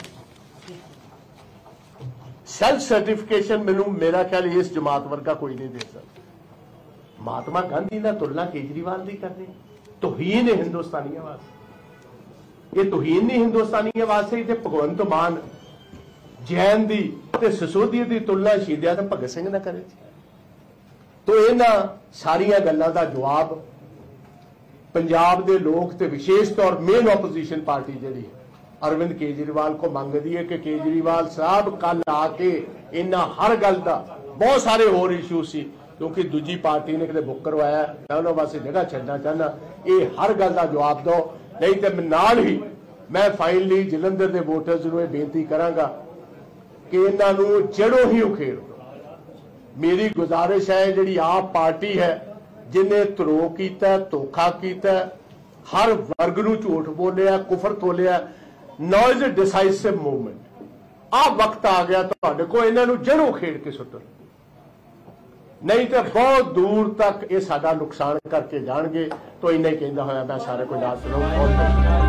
सैल्फ सर्टिफिकेशन मैनू मेरा ख्याल इस जमात वर्गा कोई नहीं दे सकता। महात्मा गांधी ना तुलना केजरीवाल की करनी तौहीन है हिंदुस्तानियों वास्ते, ये तौहीन नहीं हिंदुस्तानियों वास्ते। ते भगवंत मान जैन दी ते सिसोदिया दी तुलना शहीदिया ते भगत सिंह ना करे। तो इन्हां सारियां गल्लां दा जवाब पंजाब दे लोग ते विशेष तौर मेन ओपोजिशन पार्टी जिहड़ी अरविंद केजरीवाल को मंगदी है कि केजरीवाल साहब कल आके इन्हां हर गल दा, बहुत सारे होर इशू सी क्योंकि दूजी पार्टी ने किते बुक करवाया, मैं उन्होंने वास्ते जगह छड्डना चाहना, ये हर गल का जवाब दो। नहीं तो नाल ही मैं फाइनली जलंधर के वोटर्स नूं बेनती करांगा कि इन्हां नूं जड़ों ही उखेड़ दो। मेरी गुजारिश है जिहड़ी आप पार्टी है जिन्हें धरो कीता, धोखा कीता, हर वर्ग नूं झूठ बोलिया, कुफर तोलिया, now is a decisive movement. आ वक्त आ गया तुहाडे कोल इन्हां नूं जड़ों उखेड़ के सुੱਟੋ, नहीं तो बहुत दूर तक ये साडा नुकसान करके जाएंगे। तो इन्हें कहता होया मैं सारे को याद करूँ।